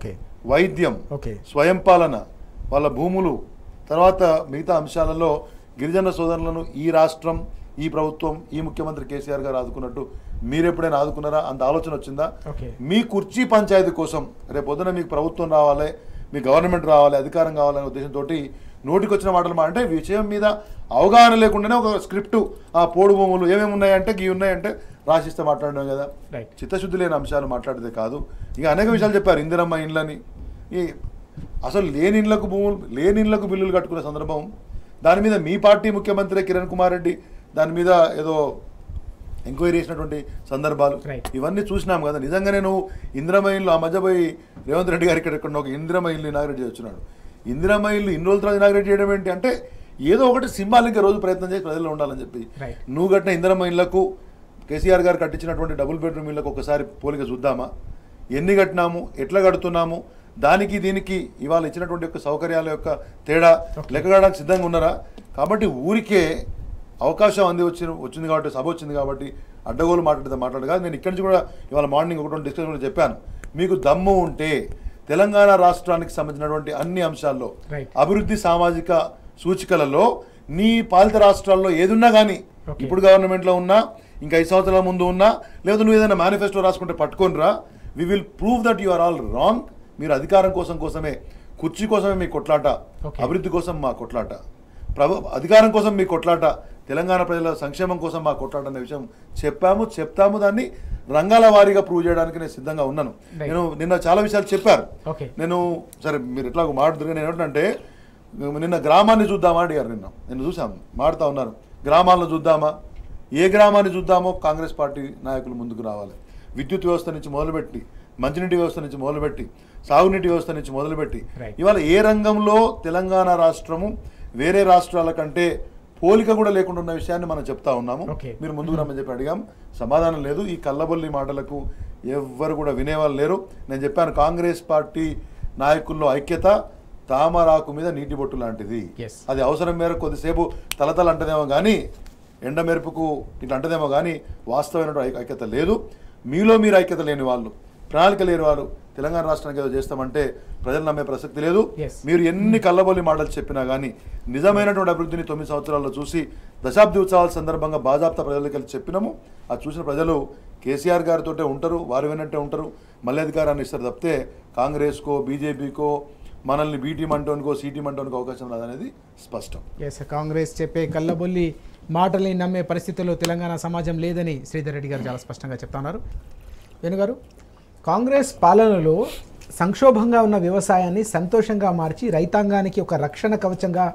వైద్యం, స్వయం పాలన, వాళ్ళ భూములు, తర్వాత మిగతా అంశాలలో గిరిజన సోదరులను ఈ రాష్ట్రం, ఈ ప్రభుత్వం, ఈ ముఖ్యమంత్రి కేసీఆర్ గారు ఆదుకున్నట్టు మీరు ఎప్పుడైనా ఆదుకున్నారా? అంత ఆలోచన వచ్చిందా? మీ కుర్చీ పంచాయతీ కోసం రేపు పొద్దున మీకు ప్రభుత్వం రావాలి, మీ గవర్నమెంట్ రావాలి, అధికారం కావాలనే ఉద్దేశంతో నోటికి వచ్చిన మాటలు అంటే విషయం మీద అవగాహన లేకుండానే ఒక స్క్రిప్టు, ఆ పోడు భూములు ఏమేమి ఉన్నాయంటే ఇవి ఉన్నాయంటే రాసిస్తే మాట్లాడడం కదా. చిత్తశుద్ధి లేని అంశాలు మాట్లాడితే కాదు. ఇక అనేక విషయాలు చెప్పారు. ఇందిరమ్మ ఇండ్లని, ఈ అసలు లేని ఇండ్లకు భూములు, లేని ఇండ్లకు బిల్లులు కట్టుకునే సందర్భం, దాని మీద మీ పార్టీ ముఖ్యమంత్రి కిరణ్ కుమార్ రెడ్డి దాని మీద ఏదో ఎంక్వైరీ చేసినటువంటి సందర్భాలు ఇవన్నీ చూసినాం కదా. నిజంగానే నువ్వు ఇందిరమ్మ ఇల్లు ఆ మధ్య పోయి రేవంత్ రెడ్డి గారు ఇక్కడ ఒక ఇందిరమ్మ ఇల్లు ఇనాగ్రేట్ చేస్తున్నాడు. ఇందిరమ్మ ఇల్లు ఇన్ని రోజుల తర్వాత ఇనాగ్రేట్ చేయడం ఏంటి అంటే ఏదో ఒకటి సింబాలిక్ రోజు ప్రయత్నం చేసి ప్రజల్లో ఉండాలని చెప్పి నువ్వు కట్టిన ఇందిరమ్మ ఇళ్లకు కేసీఆర్ గారు కట్టించినటువంటి డబుల్ బెడ్రూమ్ ఇళ్లకు ఒకసారి పోలిక చూద్దామా? ఎన్ని కట్టినాము, ఎట్లా కడుతున్నాము, దానికి దీనికి ఇవాళ ఇచ్చినటువంటి యొక్క సౌకర్యాల యొక్క తేడా లెక్కగడానికి సిద్ధంగా ఉన్నారా? కాబట్టి ఊరికే అవకాశం వచ్చింది కాబట్టి, సభ వచ్చింది కాబట్టి అడ్డగోలు మాట్లాడు కాదు. నేను ఇక్కడి నుంచి కూడా ఇవాళ మార్నింగ్ ఒకటి డిస్కషన్ కూడా చెప్పాను. మీకు దమ్ము ఉంటే తెలంగాణ రాష్ట్రానికి సంబంధించినటువంటి అన్ని అంశాల్లో అభివృద్ధి సామాజిక సూచికలలో నీ పాలిత రాష్ట్రాల్లో ఏదున్నా కానీ, ఇప్పుడు గవర్నమెంట్లో ఉన్నా, ఇంకా 5 సంవత్సరాల ముందు ఉన్నా, లేదా నువ్వు ఏదైనా మేనిఫెస్టో రాసుకుంటే పట్టుకొని రా. We will prove that you are all wrong. మీరు అధికారం కోసమే, కుర్చీ కోసమే మీ కొట్లాట, అభివృద్ధి కోసం మా కొట్లాట, అధికారం కోసం మీ కొట్లాట, తెలంగాణ ప్రజల సంక్షేమం కోసం మా కొట్లాట అనే విషయం చెప్తాము. దాన్ని రంగాల వారీగా ప్రూవ్ చేయడానికి నేను సిద్ధంగా ఉన్నాను. నేను నిన్న చాలా విషయాలు చెప్పారు. నేను సరే మీరు ఎట్లా మాట్లాడుతున్నా, నేను ఏమిటంటే నిన్న గ్రామాన్ని చూద్దామా అడిగారు. నిన్న చూసాము, మాడుతూ ఉన్నారు. గ్రామాలను చూద్దామా, ఏ గ్రామాన్ని చూద్దామో కాంగ్రెస్ పార్టీ నాయకులు ముందుకు రావాలి. విద్యుత్ వ్యవస్థ నుంచి మొదలుపెట్టి, మంచినీటి వ్యవస్థ నుంచి మొదలుపెట్టి, సాగునీటి వ్యవస్థ నుంచి మొదలుపెట్టి ఇవాళ ఏ రంగంలో తెలంగాణ రాష్ట్రము వేరే రాష్ట్రాల కంటే పోలిక కూడా లేకుండా ఉన్న విషయాన్ని మనం చెప్తా ఉన్నాము. మీరు ముందుకు రమ్మని చెప్పి అడిగాం, సమాధానం లేదు. ఈ కల్లబొల్లి మాటలకు ఎవ్వరు కూడా వినేవాళ్ళు లేరు. నేను చెప్పాను, కాంగ్రెస్ పార్టీ నాయకుల్లో ఐక్యత తామరాకు మీద నీటి బొట్టు లాంటిది. అది అవసరం మేరకు కొద్దిసేపు తలతల అంటదేమో కానీ, ఎండ మెరుపుకు ఇట్లా అంటదేమో కానీ వాస్తవమైన ఐక్యత లేదు. మీలో మీరు ఐక్యత లేని వాళ్ళు, ప్రణాళిక లేని వారు తెలంగాణ రాష్ట్రానికి ఏదో చేస్తామంటే ప్రజలు నమ్మే ప్రసక్తి లేదు. మీరు ఎన్ని కళ్ళబొల్లి మాటలు చెప్పినా కానీ నిజమైనటువంటి అభివృద్ధిని 9 సంవత్సరాల్లో చూసి దశాబ్ది ఉత్సవాల సందర్భంగా బాజాప్తా ప్రజలకు వెళ్ళి చెప్పినాము. అది చూసిన ప్రజలు కేసీఆర్ గారితో ఉంటారు, వారు విన్నట్టే ఉంటారు, మళ్ళీ అధికారాన్ని ఇస్తారు తప్పితే కాంగ్రెస్కో బీజేపీకో మనల్ని బీ టీం అంటోనికో సి టీం అంటోనికో అవకాశం రాదనేది స్పష్టం. కాంగ్రెస్ చెప్పే కళ్ళబొల్లి మాటల్ని నమ్మే పరిస్థితుల్లో తెలంగాణ సమాజం లేదని శ్రీధర్ రెడ్డి గారు చాలా స్పష్టంగా చెప్తున్నారు. వేణుగారు, కాంగ్రెస్ పాలనలో సంక్షోభంగా ఉన్న వ్యవసాయాన్ని సంతోషంగా మార్చి రైతాంగానికి ఒక రక్షణ కవచంగా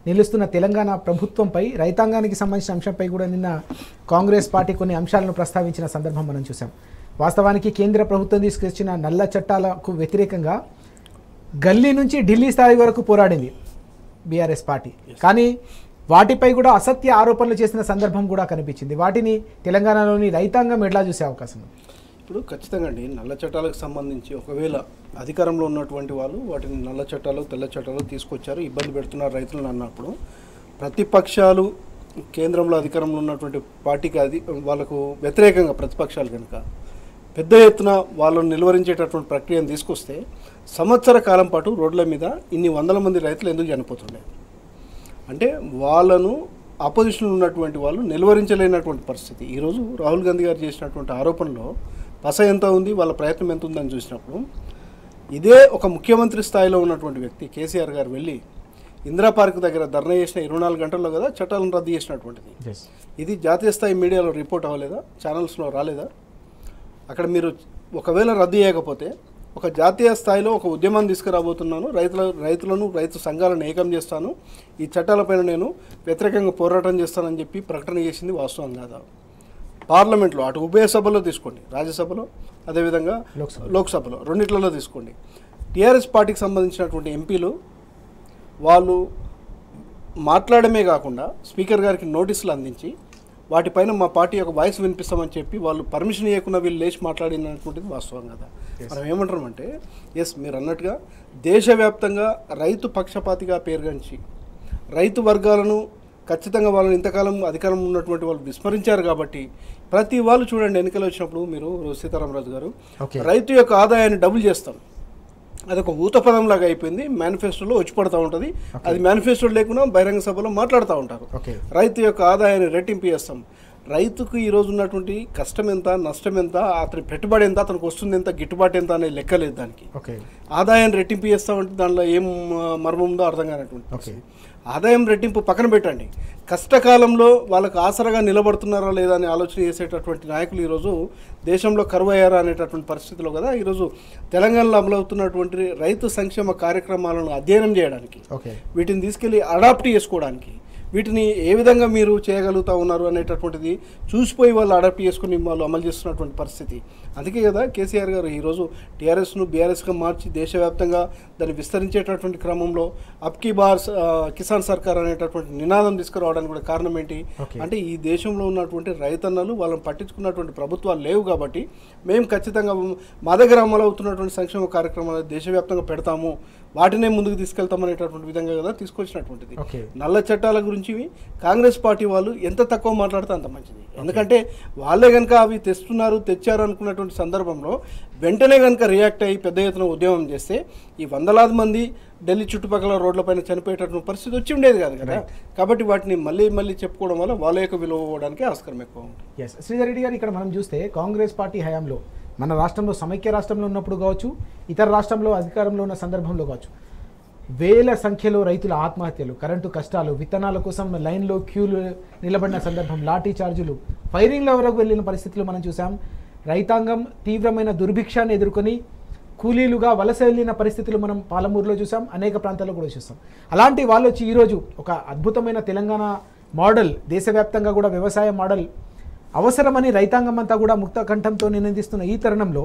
నిలుస్తున్న తెలంగాణ ప్రభుత్వంపై రైతాంగానికి సంబంధించిన అంశంపై కూడా నిన్న కాంగ్రెస్ పార్టీ కొన్ని అంశాలను ప్రస్తావించిన సందర్భం మనం చూసాం. వాస్తవానికి కేంద్ర ప్రభుత్వం తీసుకొచ్చిన నల్ల చట్టాలకు వ్యతిరేకంగా గల్లీ నుంచి ఢిల్లీ స్థాయి వరకు పోరాడింది బీఆర్ఎస్ పార్టీ. కానీ వాటిపై కూడా అసత్య ఆరోపణలు చేసిన సందర్భం కూడా కనిపించింది. వాటిని తెలంగాణలోని రైతాంగం ఎట్లా చూసే అవకాశం ఉంది? ఇప్పుడు ఖచ్చితంగా అండి నల్ల చట్టాలకు సంబంధించి ఒకవేళ అధికారంలో ఉన్నటువంటి వాళ్ళు వాటిని నల్ల చట్టాలు తెల్ల చట్టాలు తీసుకొచ్చారు, ఇబ్బంది పెడుతున్నారు రైతులను అన్నప్పుడు ప్రతిపక్షాలు కేంద్రంలో అధికారంలో ఉన్నటువంటి పార్టీకి అది వాళ్ళకు వ్యతిరేకంగా ప్రతిపక్షాలు కనుక పెద్ద ఎత్తున వాళ్ళను నిలువరించేటటువంటి ప్రక్రియను తీసుకొస్తే సంవత్సర కాలం పాటు రోడ్ల మీద ఇన్ని వందల మంది రైతులు ఎందుకు చనిపోతుండే? అంటే వాళ్ళను ఆపోజిషన్లో ఉన్నటువంటి వాళ్ళు నిలువరించలేనటువంటి పరిస్థితి. ఈరోజు రాహుల్ గాంధీ గారు చేసినటువంటి ఆరోపణలో పస ఎంత ఉంది, వాళ్ళ ప్రయత్నం ఎంత ఉందని చూసినప్పుడు ఇదే ఒక ముఖ్యమంత్రి స్థాయిలో ఉన్నటువంటి వ్యక్తి కేసీఆర్ గారు వెళ్ళి ఇందిరా పార్క్ దగ్గర ధర్నా చేసిన 24 గంటల్లో కదా చట్టాలను రద్దు చేసినటువంటిది. ఇది జాతీయ స్థాయి మీడియాలో రిపోర్ట్ అవ్వలేదా? ఛానల్స్లో రాలేదా? అక్కడ మీరు ఒకవేళ రద్దు చేయకపోతే ఒక జాతీయ స్థాయిలో ఒక ఉద్యమాన్ని తీసుకురాబోతున్నాను, రైతులను రైతు సంఘాలను ఏకం చేస్తాను, ఈ చట్టాలపైన నేను వ్యతిరేకంగా పోరాటం చేస్తానని చెప్పి ప్రకటన చేసింది వాస్తవం కాదా? పార్లమెంట్లో అటు ఉభయ సభలో తీసుకోండి, రాజ్యసభలో అదేవిధంగా లోక్సభలో రెండిట్లలో తీసుకోండి, టీఆర్ఎస్ పార్టీకి సంబంధించినటువంటి ఎంపీలు వాళ్ళు మాట్లాడమే కాకుండా స్పీకర్ గారికి నోటీసులు అందించి వాటిపైన మా పార్టీ యొక్క వాయిస్ వినిపిస్తామని చెప్పి వాళ్ళు పర్మిషన్ ఇవ్వకుండా వీళ్ళు లేచి మాట్లాడినటువంటిది వాస్తవం కదా. మనం ఏమంటామంటే మీరు అన్నట్టుగా దేశవ్యాప్తంగా రైతు పక్షపాతిగా పేరుగంచి రైతు వర్గాలను ఖచ్చితంగా వాళ్ళని ఇంతకాలం అధికారం ఉన్నటువంటి వాళ్ళు విస్మరించారు కాబట్టి ప్రతి వాళ్ళు చూడండి ఎన్నికలు వచ్చినప్పుడు మీరు సీతారామరాజు గారు రైతు యొక్క ఆదాయాన్ని డబుల్ చేస్తాం, అదొక ఊతపదంలాగా అయిపోయింది. మేనిఫెస్టోలో వచ్చి పడుతూ ఉంటుంది, అది మేనిఫెస్టో లేకుండా బహిరంగ సభలో మాట్లాడుతూ ఉంటారు. రైతు యొక్క ఆదాయాన్ని రెట్టింపు చేస్తాం. రైతుకు ఈరోజు ఉన్నటువంటి కష్టం ఎంత, నష్టం ఎంత, అతని పెట్టుబడి ఎంత, అతనికి వస్తుంది ఎంత, గిట్టుబాటు ఎంత అనేది లెక్కలేదు. దానికి ఆదాయాన్ని రెట్టింపు చేస్తామంటే దానిలో ఏం మర్మం ఉందో అర్థం కానటువంటి ఆదాయం రెట్టింపు పక్కన పెట్టండి, కష్టకాలంలో వాళ్ళకు ఆసరగా నిలబడుతున్నారా లేదా అని ఆలోచన చేసేటటువంటి నాయకులు ఈరోజు దేశంలో కరువు అయ్యారా అనేటటువంటి పరిస్థితిలో కదా ఈరోజు తెలంగాణలో అమలవుతున్నటువంటి రైతు సంక్షేమ కార్యక్రమాలను అధ్యయనం చేయడానికి, వీటిని తీసుకెళ్ళి అడాప్ట్ చేసుకోవడానికి, వీటిని ఏ విధంగా మీరు చేయగలుగుతూ ఉన్నారు అనేటటువంటిది చూసిపోయి వాళ్ళు అడాప్ట్ చేసుకుని వాళ్ళు అమలు చేస్తున్నటువంటి పరిస్థితి. అందుకే కదా కేసీఆర్ గారు ఈరోజు టీఆర్ఎస్ను బీఆర్ఎస్గా మార్చి దేశవ్యాప్తంగా దాన్ని విస్తరించేటటువంటి క్రమంలో అబ్కీ బార్ కిసాన్ సర్కార్ అనేటటువంటి నినాదం తీసుకురావడానికి కూడా కారణం ఏంటి అంటే ఈ దేశంలో ఉన్నటువంటి రైతన్నలు వాళ్ళని పట్టించుకున్నటువంటి ప్రభుత్వాలు లేవు కాబట్టి మేము ఖచ్చితంగా మా దగ్గర అమలు అవుతున్నటువంటి సంక్షేమ కార్యక్రమాలు దేశవ్యాప్తంగా పెడతాము, వాటినే ముందుకు తీసుకెళ్తామనేటటువంటి విధంగా కదా తీసుకొచ్చినటువంటిది. నల్ల చట్టాల గురించి కాంగ్రెస్ పార్టీ వాళ్ళు ఎంత తక్కువ మాట్లాడితే అంత మంచిది. ఎందుకంటే వాళ్ళే కనుక అవి తెచ్చారు అనుకున్నటువంటి సందర్భంలో వెంటనే కనుక రియాక్ట్ అయ్యి పెద్ద ఎత్తున ఉద్యమం చేస్తే ఈ వందలాది మంది ఢిల్లీ చుట్టుపక్కల రోడ్లపైన చనిపోయేటటువంటి పరిస్థితి వచ్చి ఉండేది కాదు కదా. కాబట్టి వాటిని మళ్ళీ చెప్పుకోవడం వల్ల వాళ్ళ యొక్క విలువ పోవడానికి ఆస్కారం ఎక్కువ ఉంటుంది. శ్రీధర్ రెడ్డి గారు, ఇక్కడ మనం చూస్తే కాంగ్రెస్ పార్టీ హయాంలో మన రాష్ట్రంలో సమైక్య రాష్ట్రంలో ఉన్నప్పుడు కావచ్చు, ఇతర రాష్ట్రంలో అధికారంలో ఉన్న సందర్భంలో కావచ్చు, వేల సంఖ్యలో రైతుల ఆత్మహత్యలు, కరెంటు కష్టాలు, విత్తనాల కోసం లైన్లో క్యూలు నిలబడిన సందర్భం, లాఠీ చార్జీలు, ఫైరింగ్ల వరకు వెళ్ళిన పరిస్థితులు మనం చూసాం. రైతాంగం తీవ్రమైన దుర్భిక్షాన్ని ఎదుర్కొని కూలీలుగా వలస వెళ్ళిన పరిస్థితులు మనం పాలమూరులో చూసాం, అనేక ప్రాంతాల్లో కూడా చూసాం. అలాంటి వాళ్ళు వచ్చి ఈరోజు ఒక అద్భుతమైన తెలంగాణ మోడల్, దేశవ్యాప్తంగా కూడా వ్యవసాయ మోడల్ అవసరమని రైతాంగం అంతా కూడా ముక్త కంఠంతో నినదిస్తున్న ఈ తరుణంలో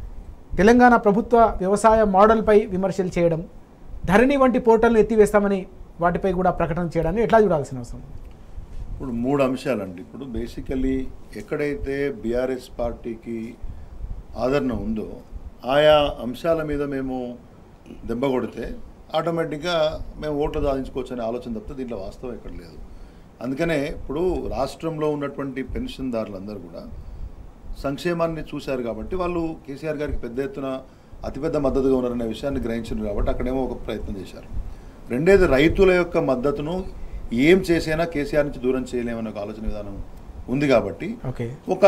తెలంగాణ ప్రభుత్వ వ్యవసాయ మోడల్పై విమర్శలు చేయడం, ధరణి వంటి పోర్టల్ను ఎత్తివేస్తామని వాటిపై కూడా ప్రకటన చేయడాన్ని ఎట్లా చూడాల్సిన అవసరం? ఇప్పుడు 3 అంశాలండి. ఇప్పుడు బేసికలీ ఎక్కడైతే బీఆర్ఎస్ పార్టీకి ఆదరణ ఉందో ఆయా అంశాల మీద మేము దెబ్బ కొడితే ఆటోమేటిక్గా మేము ఓట్లు సాధించుకోవచ్చు అనే ఆలోచన తప్పితే దీంట్లో వాస్తవం ఎక్కడ లేదు. అందుకనే ఇప్పుడు రాష్ట్రంలో ఉన్నటువంటి పెన్షన్దారులందరూ కూడా సంక్షేమాన్ని చూశారు కాబట్టి వాళ్ళు కేసీఆర్ గారికి పెద్ద ఎత్తున అతిపెద్ద మద్దతుగా ఉన్నారనే విషయాన్ని గ్రహించారు కాబట్టి అక్కడేమో ఒక ప్రయత్నం చేశారు. రెండేది రైతుల యొక్క మద్దతును ఏం చేసైనా కేసీఆర్ నుంచి దూరం చేయలేమనే ఒక ఆలోచన విధానం ఉంది కాబట్టి ఒక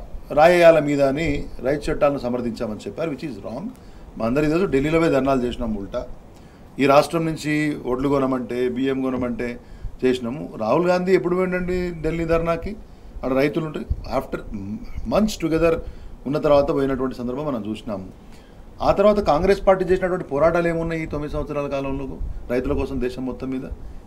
రాయాల మీద అని రైతు చట్టాలను సమర్థించామని చెప్పారు, విచ్ ఈజ్ రాంగ్. మా అందరి ఈరోజు ఢిల్లీలో ధర్నాలు చేసినాం ఉల్టా. ఈ రాష్ట్రం నుంచి ఒడ్లు కొనమంటే బియ్యం కొనమంటే చేసినాము. రాహుల్ గాంధీ ఎప్పుడు పోయిండండి ఢిల్లీ ధర్నాకి? అక్కడ రైతులు ఉంటే ఆఫ్టర్ మంత్స్ టుగెదర్ ఉన్న తర్వాత పోయినటువంటి సందర్భం మనం చూసినాము. ఆ తర్వాత కాంగ్రెస్ పార్టీ చేసినటువంటి పోరాటాలు ఏమున్నాయి ఈ 9 సంవత్సరాల కాలంలో రైతుల కోసం దేశం మొత్తం మీద?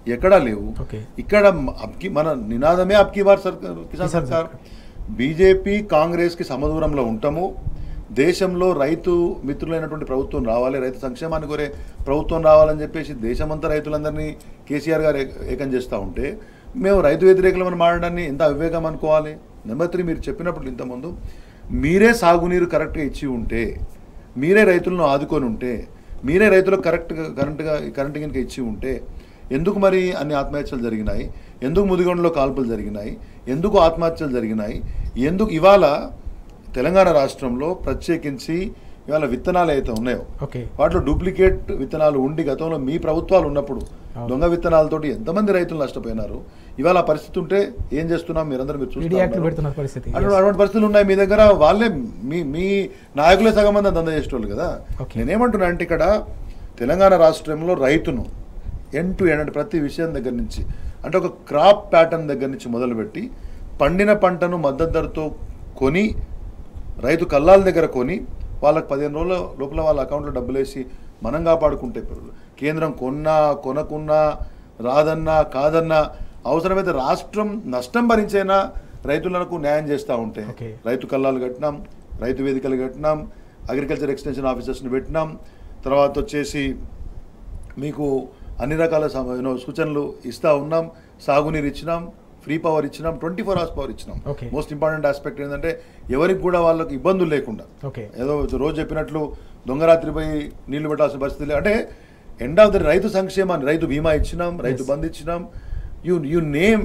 ఎక్కడా లేవు. Okay. ఇక్కడ మన నినాదమే అబ్కి బార్ కిసాన్ సర్కార్. బీజేపీ కాంగ్రెస్కి సమదూరంలో ఉంటాము. దేశంలో రైతు మిత్రులైనటువంటి ప్రభుత్వం రావాలి, రైతు సంక్షేమాన్ని కోరే ప్రభుత్వం రావాలని చెప్పేసి దేశమంతా రైతులందరినీ కేసీఆర్ గారు ఏకం చేస్తూ ఉంటే మేము రైతు వ్యతిరేకులమని మాట్లాడాన్ని ఎంత అవివేకం అనుకోవాలి. నెంబర్ 3, మీరు చెప్పినప్పుడు ఇంతకుముందు మీరే సాగునీరు కరెక్ట్గా ఇచ్చి ఉంటే, మీరే రైతులను ఆదుకొని ఉంటే, మీరే రైతులకు కరెంటు కనుక ఇచ్చి ఉంటే ఎందుకు మరి అన్ని ఆత్మహత్యలు జరిగినాయి, ఎందుకు ముదిగొండలో కాల్పులు జరిగినాయి, ఎందుకు ఆత్మహత్యలు జరిగినాయి, ఎందుకు ఇవాళ తెలంగాణ రాష్ట్రంలో ప్రత్యేకించి ఇవాళ విత్తనాలు అయితే ఉన్నాయో వాటిలో డూప్లికేట్ విత్తనాలు ఉండి గతంలో మీ ప్రభుత్వాలు ఉన్నప్పుడు దొంగ విత్తనాలతోటి ఎంతమంది రైతులు నష్టపోయినారు. ఇవాళ ఆ పరిస్థితి ఉంటే ఏం చేస్తున్నాం మీరందరూ మీరు చూస్తున్నారు. అటువంటి పరిస్థితులు ఉన్నాయి మీ దగ్గర. వాళ్ళే మీ నాయకులే సగం మంది దంద చేసేటోళ్ళు కదా. నేనేమంటున్నా అంటే ఇక్కడ తెలంగాణ రాష్ట్రంలో రైతును ఎండ్ టు ఎండ్ అంటే ప్రతి విషయం దగ్గర నుంచి అంటే ఒక క్రాప్ ప్యాటర్న్ దగ్గర నుంచి మొదలుపెట్టి పండిన పంటను మద్దతు ధరతో కొని రైతు కల్లాల దగ్గర కొని వాళ్ళకి 15 రోజుల లోపల వాళ్ళ అకౌంట్లో డబ్బులు వేసి మనం కాపాడుకుంటే కేంద్రం కొనకున్నా రాదన్నా కాదన్నా అవసరమైతే రాష్ట్రం నష్టం భరించైనా రైతులకు న్యాయం చేస్తూ ఉంటే రైతు కల్లాలు కట్టినాం, రైతు వేదికలు కట్టినాం, అగ్రికల్చర్ ఎక్స్టెన్షన్ ఆఫీసర్స్ని పెట్టినాం, తర్వాత వచ్చేసి మీకు అన్ని రకాల సూచనలు ఇస్తూ ఉన్నాం, సాగునీరు ఇచ్చినాం, ఫ్రీ పవర్ ఇచ్చినాం, 24 hours పవర్ ఇచ్చినాం. మోస్ట్ ఇంపార్టెంట్ ఆస్పెక్ట్ ఏంటంటే ఎవరికి కూడా వాళ్ళకి ఇబ్బందులు లేకుండా ఏదో రోజు చెప్పినట్లు దొంగరాత్రిపై నీళ్లు పెట్టాల్సిన పరిస్థితి అంటే ఎండ్ ఆఫ్ ది రైతు సంక్షేమాన్ని రైతు బీమా ఇచ్చినాం, రైతు బంద్ ఇచ్చినాం. You name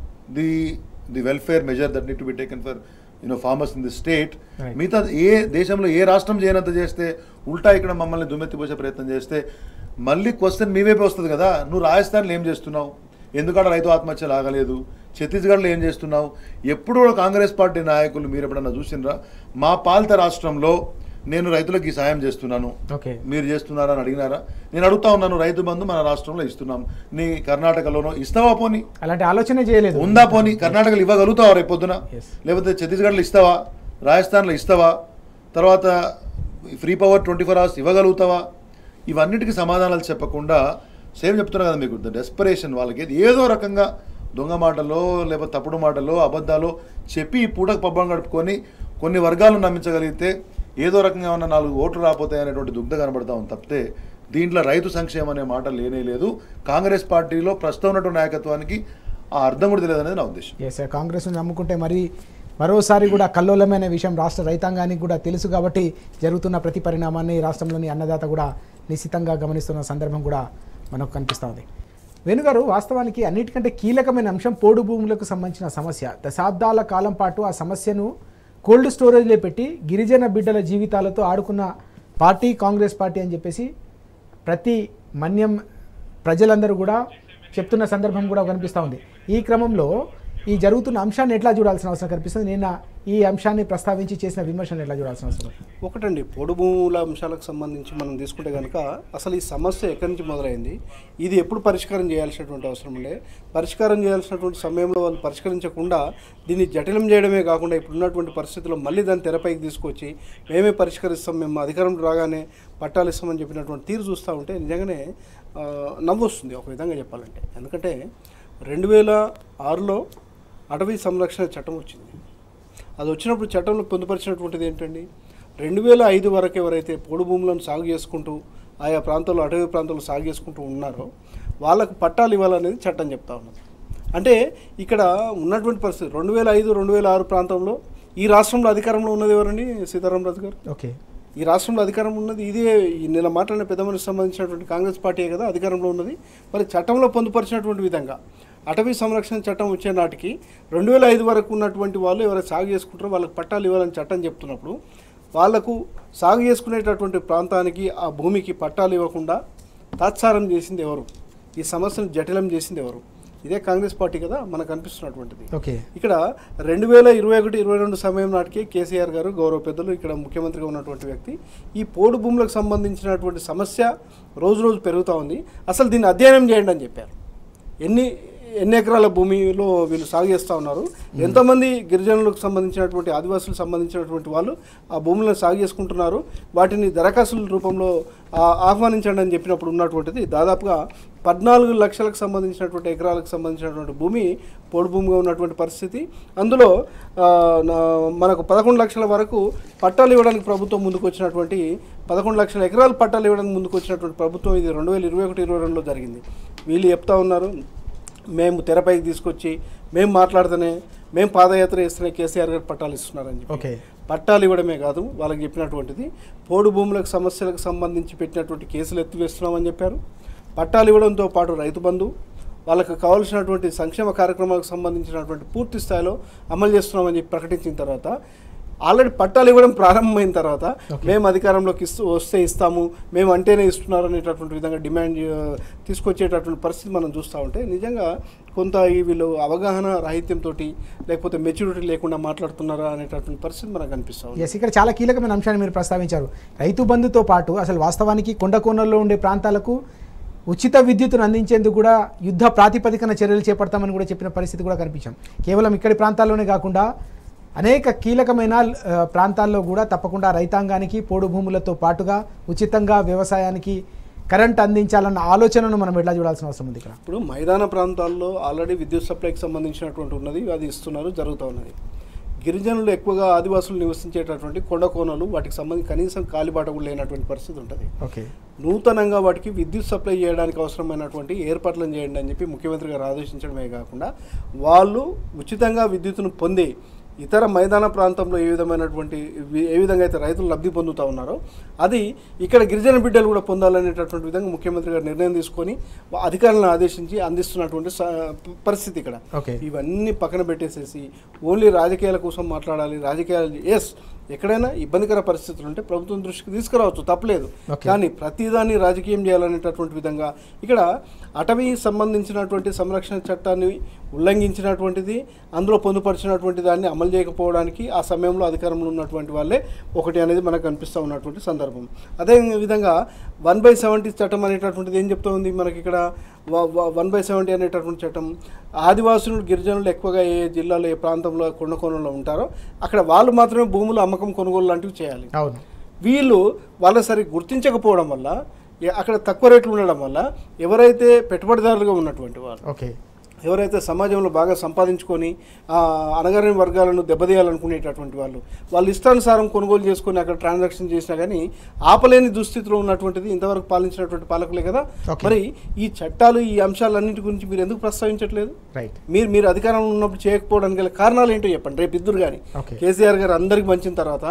the welfare measure that need to be taken for farmers in the state. మిగతా ఏ దేశంలో ఏ రాష్ట్రం చేయనంత చేస్తే ఉల్టా ఇక్కడ మమ్మల్ని దుమ్మెత్తిపోసే ప్రయత్నం చేస్తే మళ్ళీ క్వశ్చన్ మీ వైపే వస్తుంది కదా. నువ్వు రాజస్థాన్లో ఏం చేస్తున్నావు, ఎందుకంటే రైతు ఆత్మహత్యలు ఆగలేదు, ఛత్తీస్గఢ్లో ఏం చేస్తున్నావు, ఎప్పుడు కాంగ్రెస్ పార్టీ నాయకులు మీరు ఎప్పుడన్నా చూసినరా మా పాలిత రాష్ట్రంలో నేను రైతులకు ఈ సాయం చేస్తున్నాను మీరు చేస్తున్నారా అని అడిగినారా? నేను అడుగుతా ఉన్నాను. రైతు బంధు మన రాష్ట్రంలో ఇస్తున్నాం, నీ కర్ణాటకలోనో ఇస్తావా? పోనీ అలాంటి ఆలోచన చేయలేదు ఉందా? పోనీ కర్ణాటకలో ఇవ్వగలుగుతావా రేపు పొద్దున? లేకపోతే ఛత్తీస్గఢ్లో ఇస్తావా, రాజస్థాన్లో ఇస్తావా, తర్వాత ఫ్రీ పవర్ 24 hours ఇవ్వగలుగుతావా? ఇవన్నిటికీ సమాధానాలు చెప్పకుండా సేమ్ చెప్తున్నా కదా మీకు డెస్పరేషన్ వాళ్ళకి ఏదో రకంగా దొంగ మాటలో లేకపోతే తప్పుడు మాటలో అబద్ధాలు చెప్పి ఈ పూటకు పబ్బం గడుపుకొని కొన్ని వర్గాలను నమ్మించగలిగితే ఏదో రకంగా ఏమన్నా 4 ఓట్లు రాపోతాయి అనేటువంటి దుగ్ధ కనబడతా ఉంది తప్పితే దీంట్లో రైతు సంక్షేమం అనే మాట లేనే లేదు. కాంగ్రెస్ పార్టీలో ప్రస్తుతం ఉన్నటువంటి నాయకత్వానికి ఆ అర్థం కూడా తెలియదు అనేది నా ఉద్దేశం. కాంగ్రెస్ను నమ్ముకుంటే మరోసారి కూడా కల్లోలమైన విషయం రాష్ట్ర రైతాంగానికి కూడా తెలుసు కాబట్టి జరుగుతున్న ప్రతి పరిణామాన్ని రాష్ట్రంలోని అన్నదాత కూడా నిశ్చితంగా గమనిస్తున్న సందర్భం కూడా మనకు కనిపిస్తూ ఉంది. వేణుగారు, వాస్తవానికి అన్నిటికంటే కీలకమైన అంశం పోడు భూములకు సంబంధించిన సమస్య. దశాబ్దాల కాలం పాటు ఆ సమస్యను కోల్డ్ స్టోరేజ్లో పెట్టి గిరిజన బిడ్డల జీవితాలతో ఆడుకున్న పార్టీ కాంగ్రెస్ పార్టీ అని చెప్పేసి ప్రతి మన్యం ప్రజలందరూ కూడా చెప్తున్న సందర్భం కూడా కనిపిస్తూ ఉంది. ఈ క్రమంలో ఈ జరుగుతున్న అంశాన్ని ఎట్లా చూడాల్సిన అవసరం కనిపిస్తుంది? నిన్న ఈ అంశాన్ని ప్రస్తావించి చేసిన విమర్శను ఎట్లా చూడాల్సిన అవసరం? ఒకటండి, పొడు భూముల అంశాలకు సంబంధించి మనం తీసుకుంటే కనుక అసలు ఈ సమస్య ఎక్కడి నుంచి మొదలైంది, ఇది ఎప్పుడు పరిష్కారం చేయాల్సినటువంటి అవసరం ఉండే, పరిష్కారం చేయాల్సినటువంటి సమయంలో వాళ్ళు పరిష్కరించకుండా దీన్ని జటిలం చేయడమే కాకుండా ఇప్పుడున్నటువంటి పరిస్థితుల్లో మళ్ళీ దాన్ని తెరపైకి తీసుకొచ్చి మేమే పరిష్కరిస్తాం, మేము అధికారంలో రాగానే పట్టాలు ఇస్తామని చెప్పినటువంటి తీరు చూస్తూ ఉంటే నిజంగానే నవ్వు వస్తుంది ఒక విధంగా చెప్పాలంటే. ఎందుకంటే 2006లో అటవీ సంరక్షణ చట్టం వచ్చింది. అది వచ్చినప్పుడు చట్టంలో పొందుపరిచినటువంటిది ఏంటండి, 2005 వరకు ఎవరైతే పొడు భూములను సాగు చేసుకుంటూ ఆయా ప్రాంతాల్లో అటవీ ప్రాంతాల్లో సాగు చేసుకుంటూ ఉన్నారో వాళ్ళకు పట్టాలు ఇవ్వాలనేది చట్టం చెప్తా ఉన్నది. అంటే ఇక్కడ ఉన్నటువంటి పరిస్థితి 2005-2006 ప్రాంతంలో ఈ రాష్ట్రంలో అధికారంలో ఉన్నది ఎవరండి? సీతారామరాజు గారు. ఈ రాష్ట్రంలో అధికారం ఉన్నది ఇదే నిన్న మాట్లాడిన పెద్ద మనిషికి సంబంధించినటువంటి కాంగ్రెస్ పార్టీయే కదా అధికారంలో ఉన్నది. మరి చట్టంలో పొందుపరిచినటువంటి విధంగా అటవీ సంరక్షణ చట్టం వచ్చే నాటికి 2005 వరకు ఉన్నటువంటి వాళ్ళు ఎవరైతే సాగు చేసుకుంటారో వాళ్ళకి పట్టాలు ఇవ్వాలని చట్టం చెప్తున్నప్పుడు వాళ్లకు సాగు చేసుకునేటటువంటి ప్రాంతానికి ఆ భూమికి పట్టాలు ఇవ్వకుండా తాత్సారం చేసింది ఎవరు? ఈ సమస్యను జటిలం చేసింది ఎవరు? ఇదే కాంగ్రెస్ పార్టీ కదా మనకు అనిపిస్తున్నటువంటిది. ఇక్కడ 2021-22 సమయం నాటికి కేసీఆర్ గారు గౌరవ పెద్దలు ఇక్కడ ముఖ్యమంత్రిగా ఉన్నటువంటి వ్యక్తి ఈ పోడు భూములకు సంబంధించినటువంటి సమస్య రోజు రోజు పెరుగుతూ ఉంది, అసలు దీన్ని అధ్యయనం చేయండి అని చెప్పారు. ఎన్ని ఎన్ని ఎకరాల భూమిలో వీళ్ళు సాగు చేస్తూ ఉన్నారు, ఎంతమంది గిరిజనులకు సంబంధించినటువంటి ఆదివాసులకు సంబంధించినటువంటి వాళ్ళు ఆ భూములను సాగు చేసుకుంటున్నారు, వాటిని దరఖాస్తుల రూపంలో ఆహ్వానించండి అని చెప్పినప్పుడు ఉన్నటువంటిది దాదాపుగా 14 లక్షలకు సంబంధించినటువంటి ఎకరాలకు సంబంధించినటువంటి భూమి పోడు భూమిగా ఉన్నటువంటి పరిస్థితి. అందులో మనకు 11 లక్షల వరకు పట్టాలు ఇవ్వడానికి ప్రభుత్వం ముందుకు వచ్చినటువంటి 11 లక్షల ఎకరాలు పట్టాలు ఇవ్వడానికి ముందుకు వచ్చినటువంటి ప్రభుత్వం ఇది 2021-22లో జరిగింది. వీళ్ళు చెప్తా ఉన్నారు, మేము తెరపైకి తీసుకొచ్చి మేము మాట్లాడితేనే మేము పాదయాత్ర చేస్తేనే కేసీఆర్ గారు పట్టాలు ఇస్తున్నారని చెప్పి పట్టాలు ఇవ్వడమే కాదు, వాళ్ళకి చెప్పినటువంటిది పోడు భూములకు సమస్యలకు సంబంధించి పెట్టినటువంటి కేసులు ఎత్తివేస్తున్నామని చెప్పారు. పట్టాలు ఇవ్వడంతో పాటు రైతు బంధు, వాళ్ళకు కావాల్సినటువంటి సంక్షేమ కార్యక్రమాలకు సంబంధించినటువంటి పూర్తి స్థాయిలో అమలు చేస్తున్నామని చెప్పి ప్రకటించిన తర్వాత ఆల్రెడీ పట్టాలు ఇవ్వడం ప్రారంభమైన తర్వాత మేము అధికారంలోకి వస్తే ఇస్తాము, మేము అంటేనే ఇస్తున్నారు అనేటటువంటి విధంగా డిమాండ్ తీసుకొచ్చేటటువంటి పరిస్థితి మనం చూస్తూ ఉంటే నిజంగా కొంత వీళ్ళు అవగాహన రాహిత్యంతో లేకపోతే మెచ్యూరిటీ లేకుండా మాట్లాడుతున్నారా అనేటటువంటి పరిస్థితి మనకు అనిపిస్తుంది. ఎస్, ఇక్కడ చాలా కీలకమైన అంశాన్ని మీరు ప్రస్తావించారు. రైతు బంధుతో పాటు అసలు వాస్తవానికి కొండ కోనల్లో ఉండే ప్రాంతాలకు ఉచిత విద్యుత్తును అందించేందుకు కూడా యుద్ధ ప్రాతిపదికన చర్యలు చేపడతామని కూడా చెప్పిన పరిస్థితి కూడా కనిపించాం. కేవలం ఇక్కడి ప్రాంతాల్లోనే కాకుండా అనేక కీలకమైన ప్రాంతాల్లో కూడా తప్పకుండా రైతాంగానికి పోడు భూములతో పాటుగా ఉచితంగా వ్యవసాయానికి కరెంట్ అందించాలన్న ఆలోచనను మనం ఎట్లా చూడాల్సిన అవసరం ఉంది ఇక్కడ? ఇప్పుడు మైదాన ప్రాంతాల్లో ఆల్రెడీ విద్యుత్ సప్లైకి సంబంధించినటువంటి ఉన్నది, అది ఇస్తున్నారు, జరుగుతూ ఉన్నది. గిరిజనులు ఎక్కువగా ఆదివాసులు నివసించేటటువంటి కొండ కోనలు వాటికి సంబంధించి కనీసం కాలిబాట కూడా లేనటువంటి పరిస్థితి ఉంటుంది. ఓకే, నూతనంగా వాటికి విద్యుత్ సప్లై చేయడానికి అవసరమైనటువంటి ఏర్పాట్లను చేయండి అని చెప్పి ముఖ్యమంత్రి గారు ఆదేశించడమే కాకుండా వాళ్ళు ఉచితంగా విద్యుత్తును పొంది ఇతర మైదాన ప్రాంతంలో ఏ విధంగా అయితే రైతులు లబ్ధి పొందుతూ ఉన్నారో అది ఇక్కడ గిరిజన బిడ్డలు కూడా పొందాలనేటటువంటి విధంగా ముఖ్యమంత్రి గారు నిర్ణయం తీసుకొని అధికారులను ఆదేశించి అందిస్తున్నటువంటి పరిస్థితి ఇక్కడ. ఇవన్నీ పక్కన పెట్టేసేసి ఓన్లీ రాజకీయాల కోసం మాట్లాడాలి, రాజకీయాలు ఎక్కడైనా ఇబ్బందికర పరిస్థితులు ఉంటే ప్రభుత్వం దృష్టికి తీసుకురావచ్చు, తప్పలేదు. కానీ ప్రతిదాన్ని రాజకీయం చేయాలనేటటువంటి విధంగా ఇక్కడ అటవీ సంబంధించినటువంటి సంరక్షణ చట్టాన్ని ఉల్లంఘించినటువంటిది, అందులో పొందుపరిచినటువంటి దాన్ని అమలు చేయకపోవడానికి ఆ సమయంలో అధికారంలో ఉన్నటువంటి వాళ్ళే ఒకటి అనేది మనకు కనిపిస్తూ ఉన్నటువంటి సందర్భం. అదేవిధంగా 1/70 చట్టం అనేటటువంటిది ఏం చెప్తా ఉంది మనకి ఇక్కడ? 1/70 అనేటటువంటి చట్టం ఆదివాసులు గిరిజనులు ఎక్కువగా ఏ జిల్లాలో ఏ ప్రాంతంలో కొండ కోణంలో ఉంటారో అక్కడ వాళ్ళు మాత్రమే భూములు అమ్మకం కొనుగోలు లాంటివి చేయాలి. వీళ్ళు వాళ్ళ సరిగ్గా గుర్తించకపోవడం వల్ల అక్కడ తక్కువ రేట్లు ఉండడం వల్ల ఎవరైతే పెట్టుబడిదారులుగా ఉన్నటువంటి వాళ్ళు, ఎవరైతే సమాజంలో బాగా సంపాదించుకొని అణగారిన వర్గాలను దెబ్బతీయాలనుకునేటటువంటి వాళ్ళు ఇష్టానుసారం కొనుగోలు చేసుకొని అక్కడ ట్రాన్సాక్షన్ చేసినా కానీ ఆపలేని దుస్థితిలో ఉన్నటువంటిది ఇంతవరకు పాలించినటువంటి పాలకులే కదా. మరి ఈ చట్టాలు ఈ అంశాలన్నింటి గురించి మీరు ఎందుకు ప్రస్తావించట్లేదు? మీరు అధికారంలో ఉన్నప్పుడు చేయకపోవడానికి గల కారణాలు ఏంటో చెప్పండి. రేపు ఇద్దరు కానీ కేసీఆర్ గారు అందరికి మంచిన తర్వాత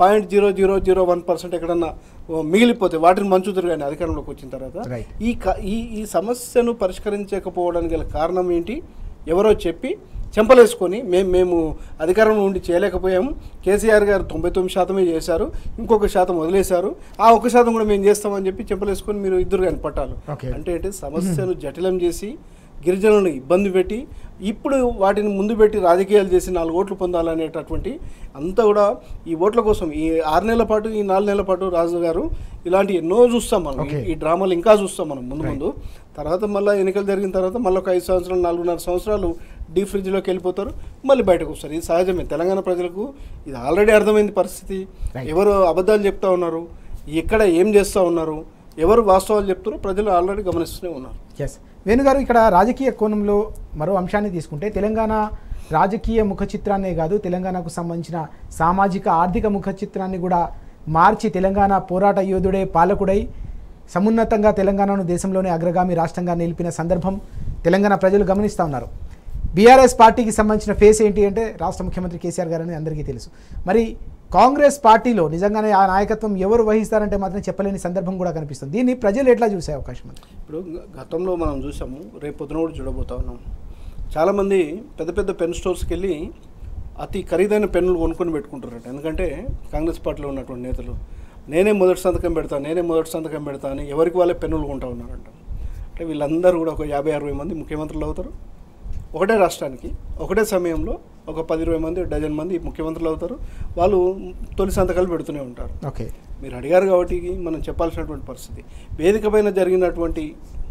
0.0001% ఎక్కడన్నా మిగిలిపోతే వాటిని మంచుతారు కానీ అధికారంలోకి వచ్చిన తర్వాత ఈ సమస్యను పరిష్కరించకపోవడానికి గల కారణం ఏంటి? ఎవరో చెప్పి చెంపలేసుకొని మేము అధికారంలో ఉండి చేయలేకపోయాము, కేసీఆర్ గారు 99% చేశారు, ఇంకొక శాతం వదిలేశారు, ఆ 1% కూడా మేము చేస్తామని చెప్పి చెంపలేసుకొని మీరు ఇద్దరు కానీ పట్టాలు అంటే సమస్యను జటిలం చేసి గిరిజనులను ఇబ్బంది పెట్టి ఇప్పుడు వాటిని ముందు పెట్టి రాజకీయాలు చేసి 4 ఓట్లు పొందాలనేటటువంటి అంతా కూడా ఈ ఓట్ల కోసం ఈ 6 నెలల పాటు ఈ 4 నెలల పాటు రాజు గారు ఇలాంటి ఎన్నో చూస్తాం మనం. ఈ డ్రామాలు ఇంకా చూస్తాం మనం ముందు తర్వాత మళ్ళీ ఎన్నికలు జరిగిన తర్వాత మళ్ళీ ఒక 5 సంవత్సరాలు 4.5 సంవత్సరాలు డీప్ ఫ్రిడ్జ్లోకి వెళ్ళిపోతారు, మళ్ళీ బయటకు వస్తారు. ఇది సహజమే. తెలంగాణ ప్రజలకు ఇది ఆల్రెడీ అర్థమైంది పరిస్థితి. ఎవరు అబద్ధాలు చెప్తా ఉన్నారు, ఎక్కడ ఏం చేస్తూ ఉన్నారు, ఎవరు వాస్తవాలు చెప్తారో ప్రజలు ఆల్రెడీ గమనిస్తూనే ఉన్నారు. వేణుగారు, ఇక్కడ రాజకీయ కోణంలో మరో అంశాన్ని తీసుకుంటే తెలంగాణ రాజకీయ ముఖ చిత్రాన్నే కాదు తెలంగాణకు సంబంధించిన సామాజిక ఆర్థిక ముఖ చిత్రాన్ని కూడా మార్చి తెలంగాణ పోరాట యోధుడే పాలకుడై సమున్నతంగా తెలంగాణను దేశంలోనే అగ్రగామి రాష్ట్రంగా నిలిపిన సందర్భం తెలంగాణ ప్రజలు గమనిస్తూ ఉన్నారు. బీఆర్ఎస్ పార్టీకి సంబంధించిన ఫేస్ ఏంటి అంటే రాష్ట్ర ముఖ్యమంత్రి కేసీఆర్ గారని అందరికీ తెలుసు. మరి కాంగ్రెస్ పార్టీలో నిజంగానే ఆ నాయకత్వం ఎవరు వహిస్తారంటే మాత్రం చెప్పలేని సందర్భం కూడా కనిపిస్తుంది. దీన్ని ప్రజలు ఎట్లా చూసే అవకాశం ఉంది? ఇప్పుడు గతంలో మనం చూసాము, రేపు పొద్దున కూడా చూడబోతా ఉన్నాం. చాలామంది పెద్ద పెద్ద పెన్ స్టోర్స్కి వెళ్ళి అతి ఖరీదైన పెన్నులు కొనుక్కొని పెట్టుకుంటారట. ఎందుకంటే కాంగ్రెస్ పార్టీలో ఉన్నటువంటి నేతలు నేనే మొదటి సంతకం పెడతా అని ఎవరికి వాళ్ళే పెన్నులు కొంటా ఉన్నారంట. అంటే వీళ్ళందరూ కూడా ఒక 50-60 మంది ముఖ్యమంత్రులు అవుతారు. ఒకటే రాష్ట్రానికి ఒకటే సమయంలో ఒక 10-20 మంది డజన్ మంది ముఖ్యమంత్రులు అవుతారు. వాళ్ళు తొలి సంతకాలు పెడుతూనే ఉంటారు. మీరు అడిగారు కాబట్టి మనం చెప్పాల్సినటువంటి పరిస్థితి. వేదిక పైన జరిగినటువంటి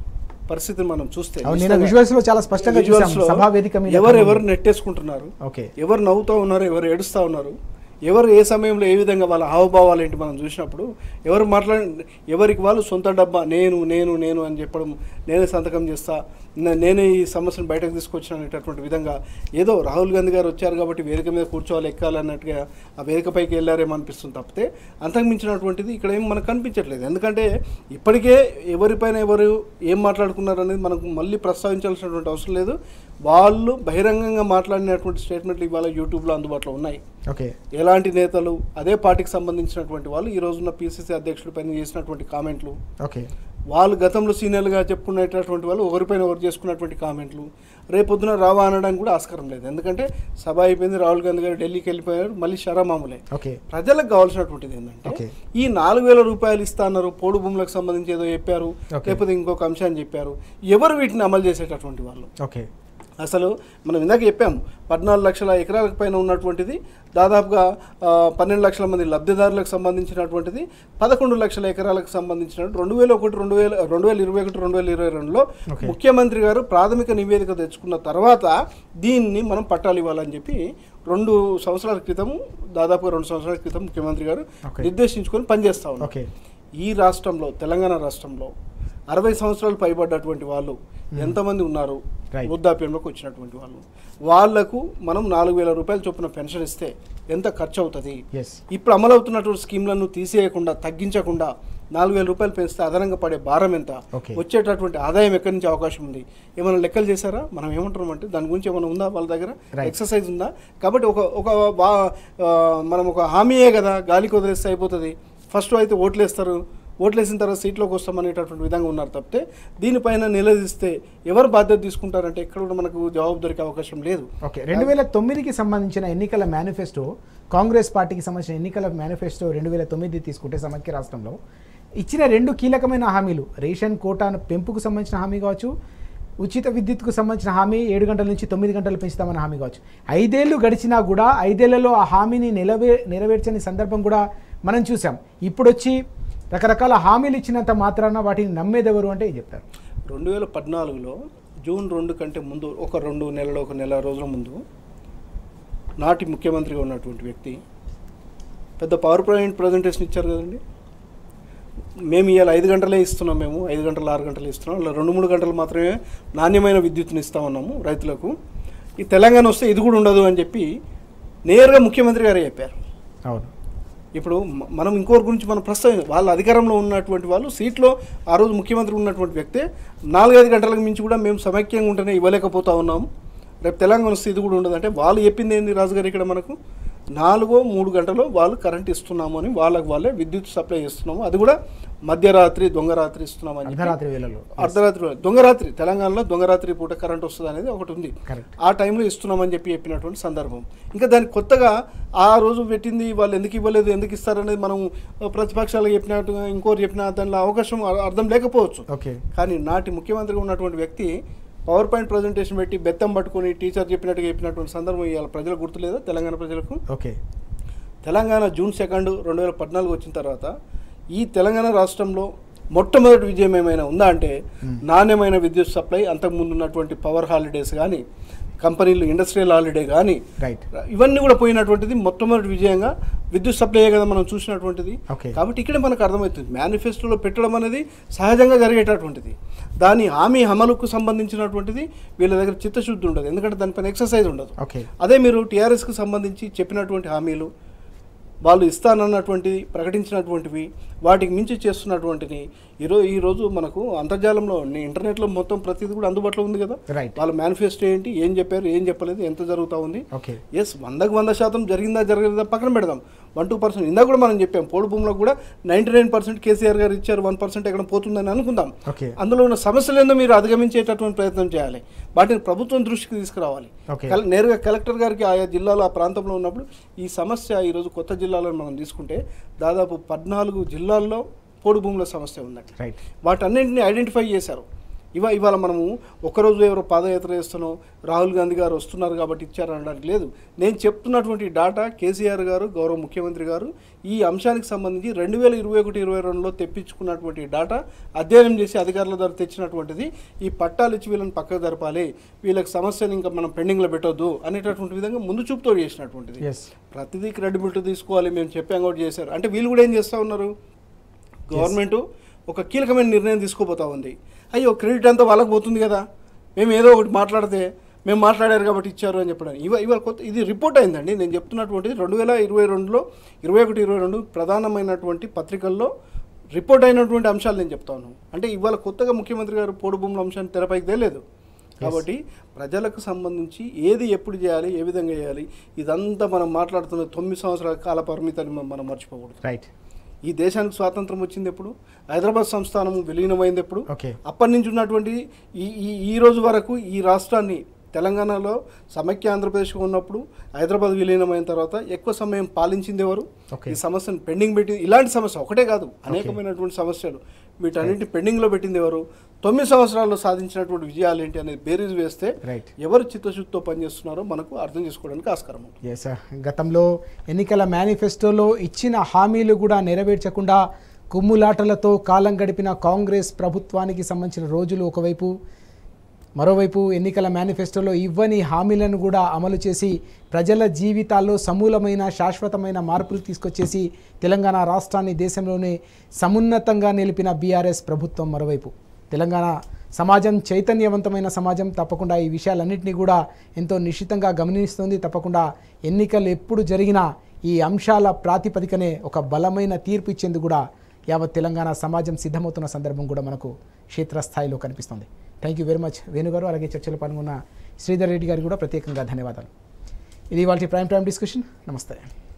పరిస్థితిని మనం చూస్తే విజువల్స్ లో చాలా స్పష్టంగా చూసాం సభా వేదిక మీద ఎవరెవరు నెట్టేసుకుంటున్నారు, ఓకే, ఎవరు నవ్వుతూ ఉన్నారు, ఎవరు ఏడుస్తూ ఉన్నారు, ఎవరు ఏ సమయంలో ఏ విధంగా వాళ్ళ హావభావాలు ఏంటి మనం చూసినప్పుడు ఎవరికి వాళ్ళు సొంత డబ్బా నేను నేను నేను అని చెప్పడం, నేనే సంతకం చేస్తా, నేనే ఈ సమస్యను బయటకు తీసుకొచ్చిన అనేటటువంటి విధంగా ఏదో రాహుల్ గాంధీ గారు వచ్చారు కాబట్టి వేదిక మీద కూర్చోవాలి ఎక్కాలన్నట్టుగా ఆ వేదికపైకి వెళ్ళారేమో అనిపిస్తుంది తప్పితే అంతకు మించినటువంటిది ఇక్కడ ఏం మనకు కనిపించట్లేదు. ఎందుకంటే ఇప్పటికే ఎవరిపైన ఎవరు ఏం మాట్లాడుకున్నారు అనేది మనకు మళ్ళీ ప్రస్తావించాల్సినటువంటి అవసరం లేదు. వాళ్ళు బహిరంగంగా మాట్లాడినటువంటి స్టేట్మెంట్లు ఇవాళ యూట్యూబ్లో అందుబాటులో ఉన్నాయి. ఓకే, ఎలాంటి నేతలు అదే పార్టీకి సంబంధించినటువంటి వాళ్ళు ఈ రోజున్న పిసిసి అధ్యక్షుల పైన చేసినటువంటి కామెంట్లు, ఓకే, వాళ్ళు గతంలో సీనియర్లుగా చెప్పుకునేటటువంటి వాళ్ళు ఒకరిపైన ఒకరు చేసుకున్నటువంటి కామెంట్లు రేపొద్దున రావా అనడానికి కూడా ఆస్కారం లేదు. ఎందుకంటే సభ అయిపోయింది, రాహుల్ గాంధీ గారు ఢిల్లీకి వెళ్ళిపోయారు, మళ్ళీ షరామాములే. ప్రజలకు కావాల్సినటువంటిది ఏంటంటే ఈ 4,000 రూపాయలు ఇస్తా అన్నారు, పోడు భూములకు సంబంధించి ఏదో చెప్పారు, లేకపోతే ఇంకొక అంశాన్ని చెప్పారు, ఎవరు వీటిని అమలు చేసేటటువంటి వాళ్ళు. ఓకే, అసలు మనం ఇందాక చెప్పాము 14 లక్షల ఎకరాలకు పైన ఉన్నటువంటిది, దాదాపుగా 12 లక్షల మంది లబ్ధిదారులకు సంబంధించినటువంటిది, 11 లక్షల ఎకరాలకు సంబంధించిన 2021-2022లో ముఖ్యమంత్రి గారు ప్రాథమిక నివేదిక తెచ్చుకున్న తర్వాత దీన్ని మనం పట్టాలు ఇవ్వాలని చెప్పి 2 సంవత్సరాల క్రితం, దాదాపుగా 2 సంవత్సరాల క్రితం ముఖ్యమంత్రి గారు నిర్దేశించుకొని పనిచేస్తా ఉన్నారు. ఈ రాష్ట్రంలో, తెలంగాణ రాష్ట్రంలో 60 సంవత్సరాలు పైబడ్డటువంటి వాళ్ళు ఎంతమంది ఉన్నారు, వృద్ధాప్యంలోకి వచ్చినటువంటి వాళ్లకు మనం 4,000 రూపాయల చొప్పున పెన్షన్ ఇస్తే ఎంత ఖర్చు అవుతుంది? ఇప్పుడు అమలవుతున్నటువంటి స్కీమ్లను తీసేయకుండా, తగ్గించకుండా 4,000 రూపాయలు పెంచితే అదనంగా పడే భారం ఎంత, వచ్చేటటువంటి ఆదాయం ఎక్కడి నుంచి అవకాశం ఉంది, ఏమైనా లెక్కలు చేశారా? మనం ఏమంటున్నాం అంటే దాని గురించి ఏమైనా ఉందా వాళ్ళ దగ్గర, ఎక్సర్సైజ్ ఉందా? కాబట్టి మనం ఒక హామీయే కదా, గాలికి వదిలేస్తే అయిపోతుంది, ఫస్ట్ అయితే ఓట్లేస్తారు, ఓట్లేసిన తర్వాత సీట్లోకి వస్తామనేటటువంటి విధంగా ఉన్నారు తప్పితే దీనిపైన నిలదీస్తే ఎవరు బాధ్యత తీసుకుంటారంటే ఎక్కడ కూడా మనకు జవాబు దొరికే అవకాశం లేదు. ఓకే, 2009కి సంబంధించిన ఎన్నికల మేనిఫెస్టో, కాంగ్రెస్ పార్టీకి సంబంధించిన ఎన్నికల మేనిఫెస్టో 2009 తీసుకుంటే సమైక్య రాష్ట్రంలో ఇచ్చిన 2 కీలకమైన హామీలు, రేషన్ కోటాను పెంపుకు సంబంధించిన హామీ కావచ్చు, ఉచిత విద్యుత్కు సంబంధించిన హామీ 7 గంటల నుంచి 9 గంటలు పెంచుతామన్న హామీ కావచ్చు. 5 ఏళ్ళు గడిచినా కూడా 5 ఏళ్లలో ఆ హామీని నెరవేర్చని సందర్భం కూడా మనం చూసాం. ఇప్పుడు వచ్చి రకరకాల హామీలు ఇచ్చినంత మాత్రాన వాటిని నమ్మేదెవరు అంటే ఏం చెప్తారు? 2014లో జూన్ 2 కంటే ముందు ఒక 2 నెలలు, ఒక నెల రోజుల ముందు నాటి ముఖ్యమంత్రిగా ఉన్నటువంటి వ్యక్తి పెద్ద పవర్ పాయింట్ ప్రజెంటేషన్ ఇచ్చారు కదండి. మేము ఇవాళ 5 గంటలే ఇస్తున్నాం, మేము 5 గంటలు 6 గంటలు ఇస్తున్నాం, అలా 2-3 గంటలు మాత్రమే నాణ్యమైన విద్యుత్తుని ఇస్తామన్నాము రైతులకు, ఈ తెలంగాణ వస్తే ఇది కూడా ఉండదు అని చెప్పి నేరుగా ముఖ్యమంత్రి గారే చెప్పారు. అవును, ఇప్పుడు మనం ఇంకోరి గురించి మనం ప్రస్తుతం వాళ్ళ అధికారంలో ఉన్నటువంటి వాళ్ళు సీట్లో ఆ రోజు ముఖ్యమంత్రి ఉన్నటువంటి వ్యక్తే 4-5 గంటలకు మించి కూడా మేము సమైక్యంగా ఉంటేనే ఇవ్వలేకపోతా ఉన్నాము, రేపు తెలంగాణ వస్తే ఇది కూడా ఉండదు అంటే వాళ్ళు చెప్పింది ఏంది రాజుగారు? ఇక్కడ మనకు 4-3 గంటలు వాళ్ళు కరెంట్ ఇస్తున్నాము అని వాళ్ళకి వాళ్ళే విద్యుత్ సప్లై చేస్తున్నాము, అది కూడా మధ్యరాత్రి దొంగరాత్రి ఇస్తున్నామని, అర్ధరాత్రి దొంగరాత్రి, తెలంగాణలో దొంగరాత్రి పూట కరెంట్ వస్తుంది అనేది ఒకటి ఉంది, ఆ టైంలో ఇస్తున్నామని చెప్పినటువంటి సందర్భం. ఇంకా దానికి కొత్తగా ఆ రోజు పెట్టింది వాళ్ళు ఎందుకు ఇవ్వలేదు, ఎందుకు ఇస్తారనేది మనం ప్రతిపక్షాలు చెప్పినట్టుగా ఇంకోరు చెప్పినా దానిలో అవకాశం అర్థం లేకపోవచ్చు. కానీ నాటి ముఖ్యమంత్రిగా ఉన్నటువంటి వ్యక్తి పవర్ పాయింట్ ప్రజెంటేషన్ పెట్టి బెత్తం పట్టుకొని టీచర్ చెప్పినటువంటి సందర్భం ఇవాళ ప్రజలకు గుర్తులేదా? తెలంగాణ ప్రజలకు. తెలంగాణ జూన్ 2, 2014 వచ్చిన తర్వాత ఈ తెలంగాణ రాష్ట్రంలో మొట్టమొదటి విజయం ఏమైనా ఉందా అంటే నాణ్యమైన విద్యుత్ సప్లై, అంతకుముందు ఉన్నటువంటి పవర్ హాలిడేస్ కానీ, కంపెనీలు ఇండస్ట్రియల్ హాలిడే కానీ, ఇవన్నీ కూడా పోయినటువంటిది మొట్టమొదటి విజయంగా విద్యుత్ సప్లై కదా మనం చూసినటువంటిది. కాబట్టి ఇక్కడ మనకు అర్థమవుతుంది మేనిఫెస్టోలో పెట్టడం అనేది సహజంగా జరిగేటటువంటిది, దాని హామీ అమలుకు సంబంధించినటువంటిది వీళ్ళ దగ్గర చిత్తశుద్ధి ఉండదు, ఎందుకంటే దానిపైన ఎక్సర్సైజ్ ఉండదు. అదే మీరు టీఆర్ఎస్కి సంబంధించి చెప్పినటువంటి హామీలు, వాళ్ళు ఇస్తానన్నటువంటివి, ప్రకటించినటువంటివి, వాటికి మించి చేస్తున్నటువంటివి ఈరోజు మనకు అంతర్జాలంలో ఇంటర్నెట్లో మొత్తం ప్రతిదీ కూడా అందుబాటులో ఉంది కదా. వాళ్ళ మేనిఫెస్టో ఏంటి, ఏం చెప్పారు, ఏం చెప్పలేదు, ఎంత జరుగుతూ ఉంది. ఎస్ 100% జరిగిందా జరగలేదా పక్కన పెడదాం, 1-2% ఇందా కూడా మనం చెప్పాం, పోడు భూములకు కూడా 99% కేసీఆర్ గారు ఇచ్చారు, 1% ఎక్కడ పోతుందని అనుకుందాం. అందులో ఉన్న సమస్యలు ఏందో మీరు అధిగమించేటటువంటి ప్రయత్నం చేయాలి, వాటిని ప్రభుత్వం దృష్టికి తీసుకురావాలి. నేరుగా కలెక్టర్ గారికి ఆయా జిల్లాలో ఆ ప్రాంతంలో ఉన్నప్పుడు ఈ సమస్య ఈరోజు కొత్త జిల్లాలను మనం తీసుకుంటే దాదాపు 14 జిల్లాల్లో పోడు భూముల సమస్య ఉందండి. వాటన్నింటినీ ఐడెంటిఫై చేశారు. ఇవాళ మనము ఒకరోజు ఎవరో పాదయాత్ర చేస్తున్నాం, రాహుల్ గాంధీ గారు వస్తున్నారు కాబట్టి ఇచ్చారనడానికి లేదు. నేను చెప్తున్నటువంటి డాటా కేసీఆర్ గారు గౌరవ ముఖ్యమంత్రి గారు ఈ అంశానికి సంబంధించి 2021-22లో తెప్పించుకున్నటువంటి డాటా అధ్యయనం చేసి అధికారుల ద్వారా తెచ్చినటువంటిది. ఈ పట్టాలు ఇచ్చి వీళ్ళని పక్కకు జరపాలి, వీళ్ళకి సమస్యను ఇంకా మనం పెండింగ్లో పెట్టొద్దు అనేటటువంటి విధంగా ముందు చూపుతో చేసినటువంటిది. ప్రతిదీ క్రెడిబిలిటీ తీసుకోవాలి, మేము చెప్పాం కూడా చేశారు అంటే వీళ్ళు కూడా ఏం చేస్తూ ఉన్నారు, గవర్నమెంటు ఒక కీలకమైన నిర్ణయం తీసుకోపోతా ఉంది. అయ్యో క్రెడిట్ అంతా వాళ్ళకి పోతుంది కదా, మేము ఏదో ఒకటి మాట్లాడితే మేము మాట్లాడారు కాబట్టి ఇచ్చారు అని చెప్పడానికి ఇవాళ కొత్త ఇది రిపోర్ట్ అయిందండి. నేను చెప్తున్నటువంటిది 2022లో 21-22 ప్రధానమైనటువంటి పత్రికల్లో రిపోర్ట్ అయినటువంటి అంశాలు నేను చెప్తాను. అంటే ఇవాళ కొత్తగా ముఖ్యమంత్రి గారు పోడు భూముల అంశాన్ని తెరపైకి తేలేదు. కాబట్టి ప్రజలకు సంబంధించి ఏది ఎప్పుడు చేయాలి, ఏ విధంగా చేయాలి, ఇదంతా మనం మాట్లాడుతున్న 9 సంవత్సరాల కాల పరిమితిని మనం మర్చిపోకూడదు. రైట్. ఈ దేశానికి స్వాతంత్రం వచ్చింది ఎప్పుడు, హైదరాబాద్ సంస్థానం విలీనమైంది ఎప్పుడు, అప్పటి నుంచి ఉన్నటువంటి ఈ రోజు వరకు ఈ రాష్ట్రాన్ని తెలంగాణలో సమైక్య ఆంధ్రప్రదేశ్గా ఉన్నప్పుడు హైదరాబాద్ విలీనమైన తర్వాత ఎక్కువ సమయం పాలించింది ఎవరు, ఈ సమస్యను పెండింగ్ పెట్టి ఇలాంటి సమస్య ఒకటే కాదు అనేకమైనటువంటి సమస్యలు వీటన్నింటి పెండింగ్లో పెట్టింది ఎవరు, 9 సంవత్సరాల్లో సాధించినటువంటి విజయాలు ఏంటి అనేది బేరీజ్ వేస్తే ఎవరు చిత్తశుద్ధితో పనిచేస్తున్నారో మనకు అర్థం చేసుకోవడానికి ఆస్కారం ఉంది. గతంలో ఎన్నికల మేనిఫెస్టోలో ఇచ్చిన హామీలు కూడా నెరవేర్చకుండా కుమ్ములాటలతో కాలం గడిపిన కాంగ్రెస్ ప్రభుత్వానికి సంబంధించిన రోజులు ఒకవైపు, మరోవైపు ఎన్నికల మేనిఫెస్టోలో ఇవ్వని హామీలను కూడా అమలు చేసి ప్రజల జీవితాల్లో సమూలమైన శాశ్వతమైన మార్పులు తీసుకొచ్చేసి తెలంగాణ రాష్ట్రాన్ని దేశంలోనే సమున్నతంగా నిలిపిన బీఆర్ఎస్ ప్రభుత్వం మరోవైపు. తెలంగాణ సమాజం చైతన్యవంతమైన సమాజం, తప్పకుండా ఈ విషయాలన్నింటినీ కూడా ఎంతో నిశ్చితంగా గమనిస్తుంది. తప్పకుండా ఎన్నికలు ఎప్పుడు జరిగినా ఈ అంశాల ప్రాతిపదికనే ఒక బలమైన తీర్పు ఇచ్చేందుకు కూడా యావత్ తెలంగాణ సమాజం సిద్ధమవుతున్న సందర్భం కూడా మనకు క్షేత్రస్థాయిలో కనిపిస్తుంది. థ్యాంక్ యూ వెరీ మచ్ వేణుగారు. అలాగే చర్చలో పాల్గొన్న శ్రీధర్ రెడ్డి గారికి కూడా ప్రత్యేకంగా ధన్యవాదాలు. ఇది ఇవాళ ప్రైమ్ టైమ్ డిస్కషన్. నమస్తే.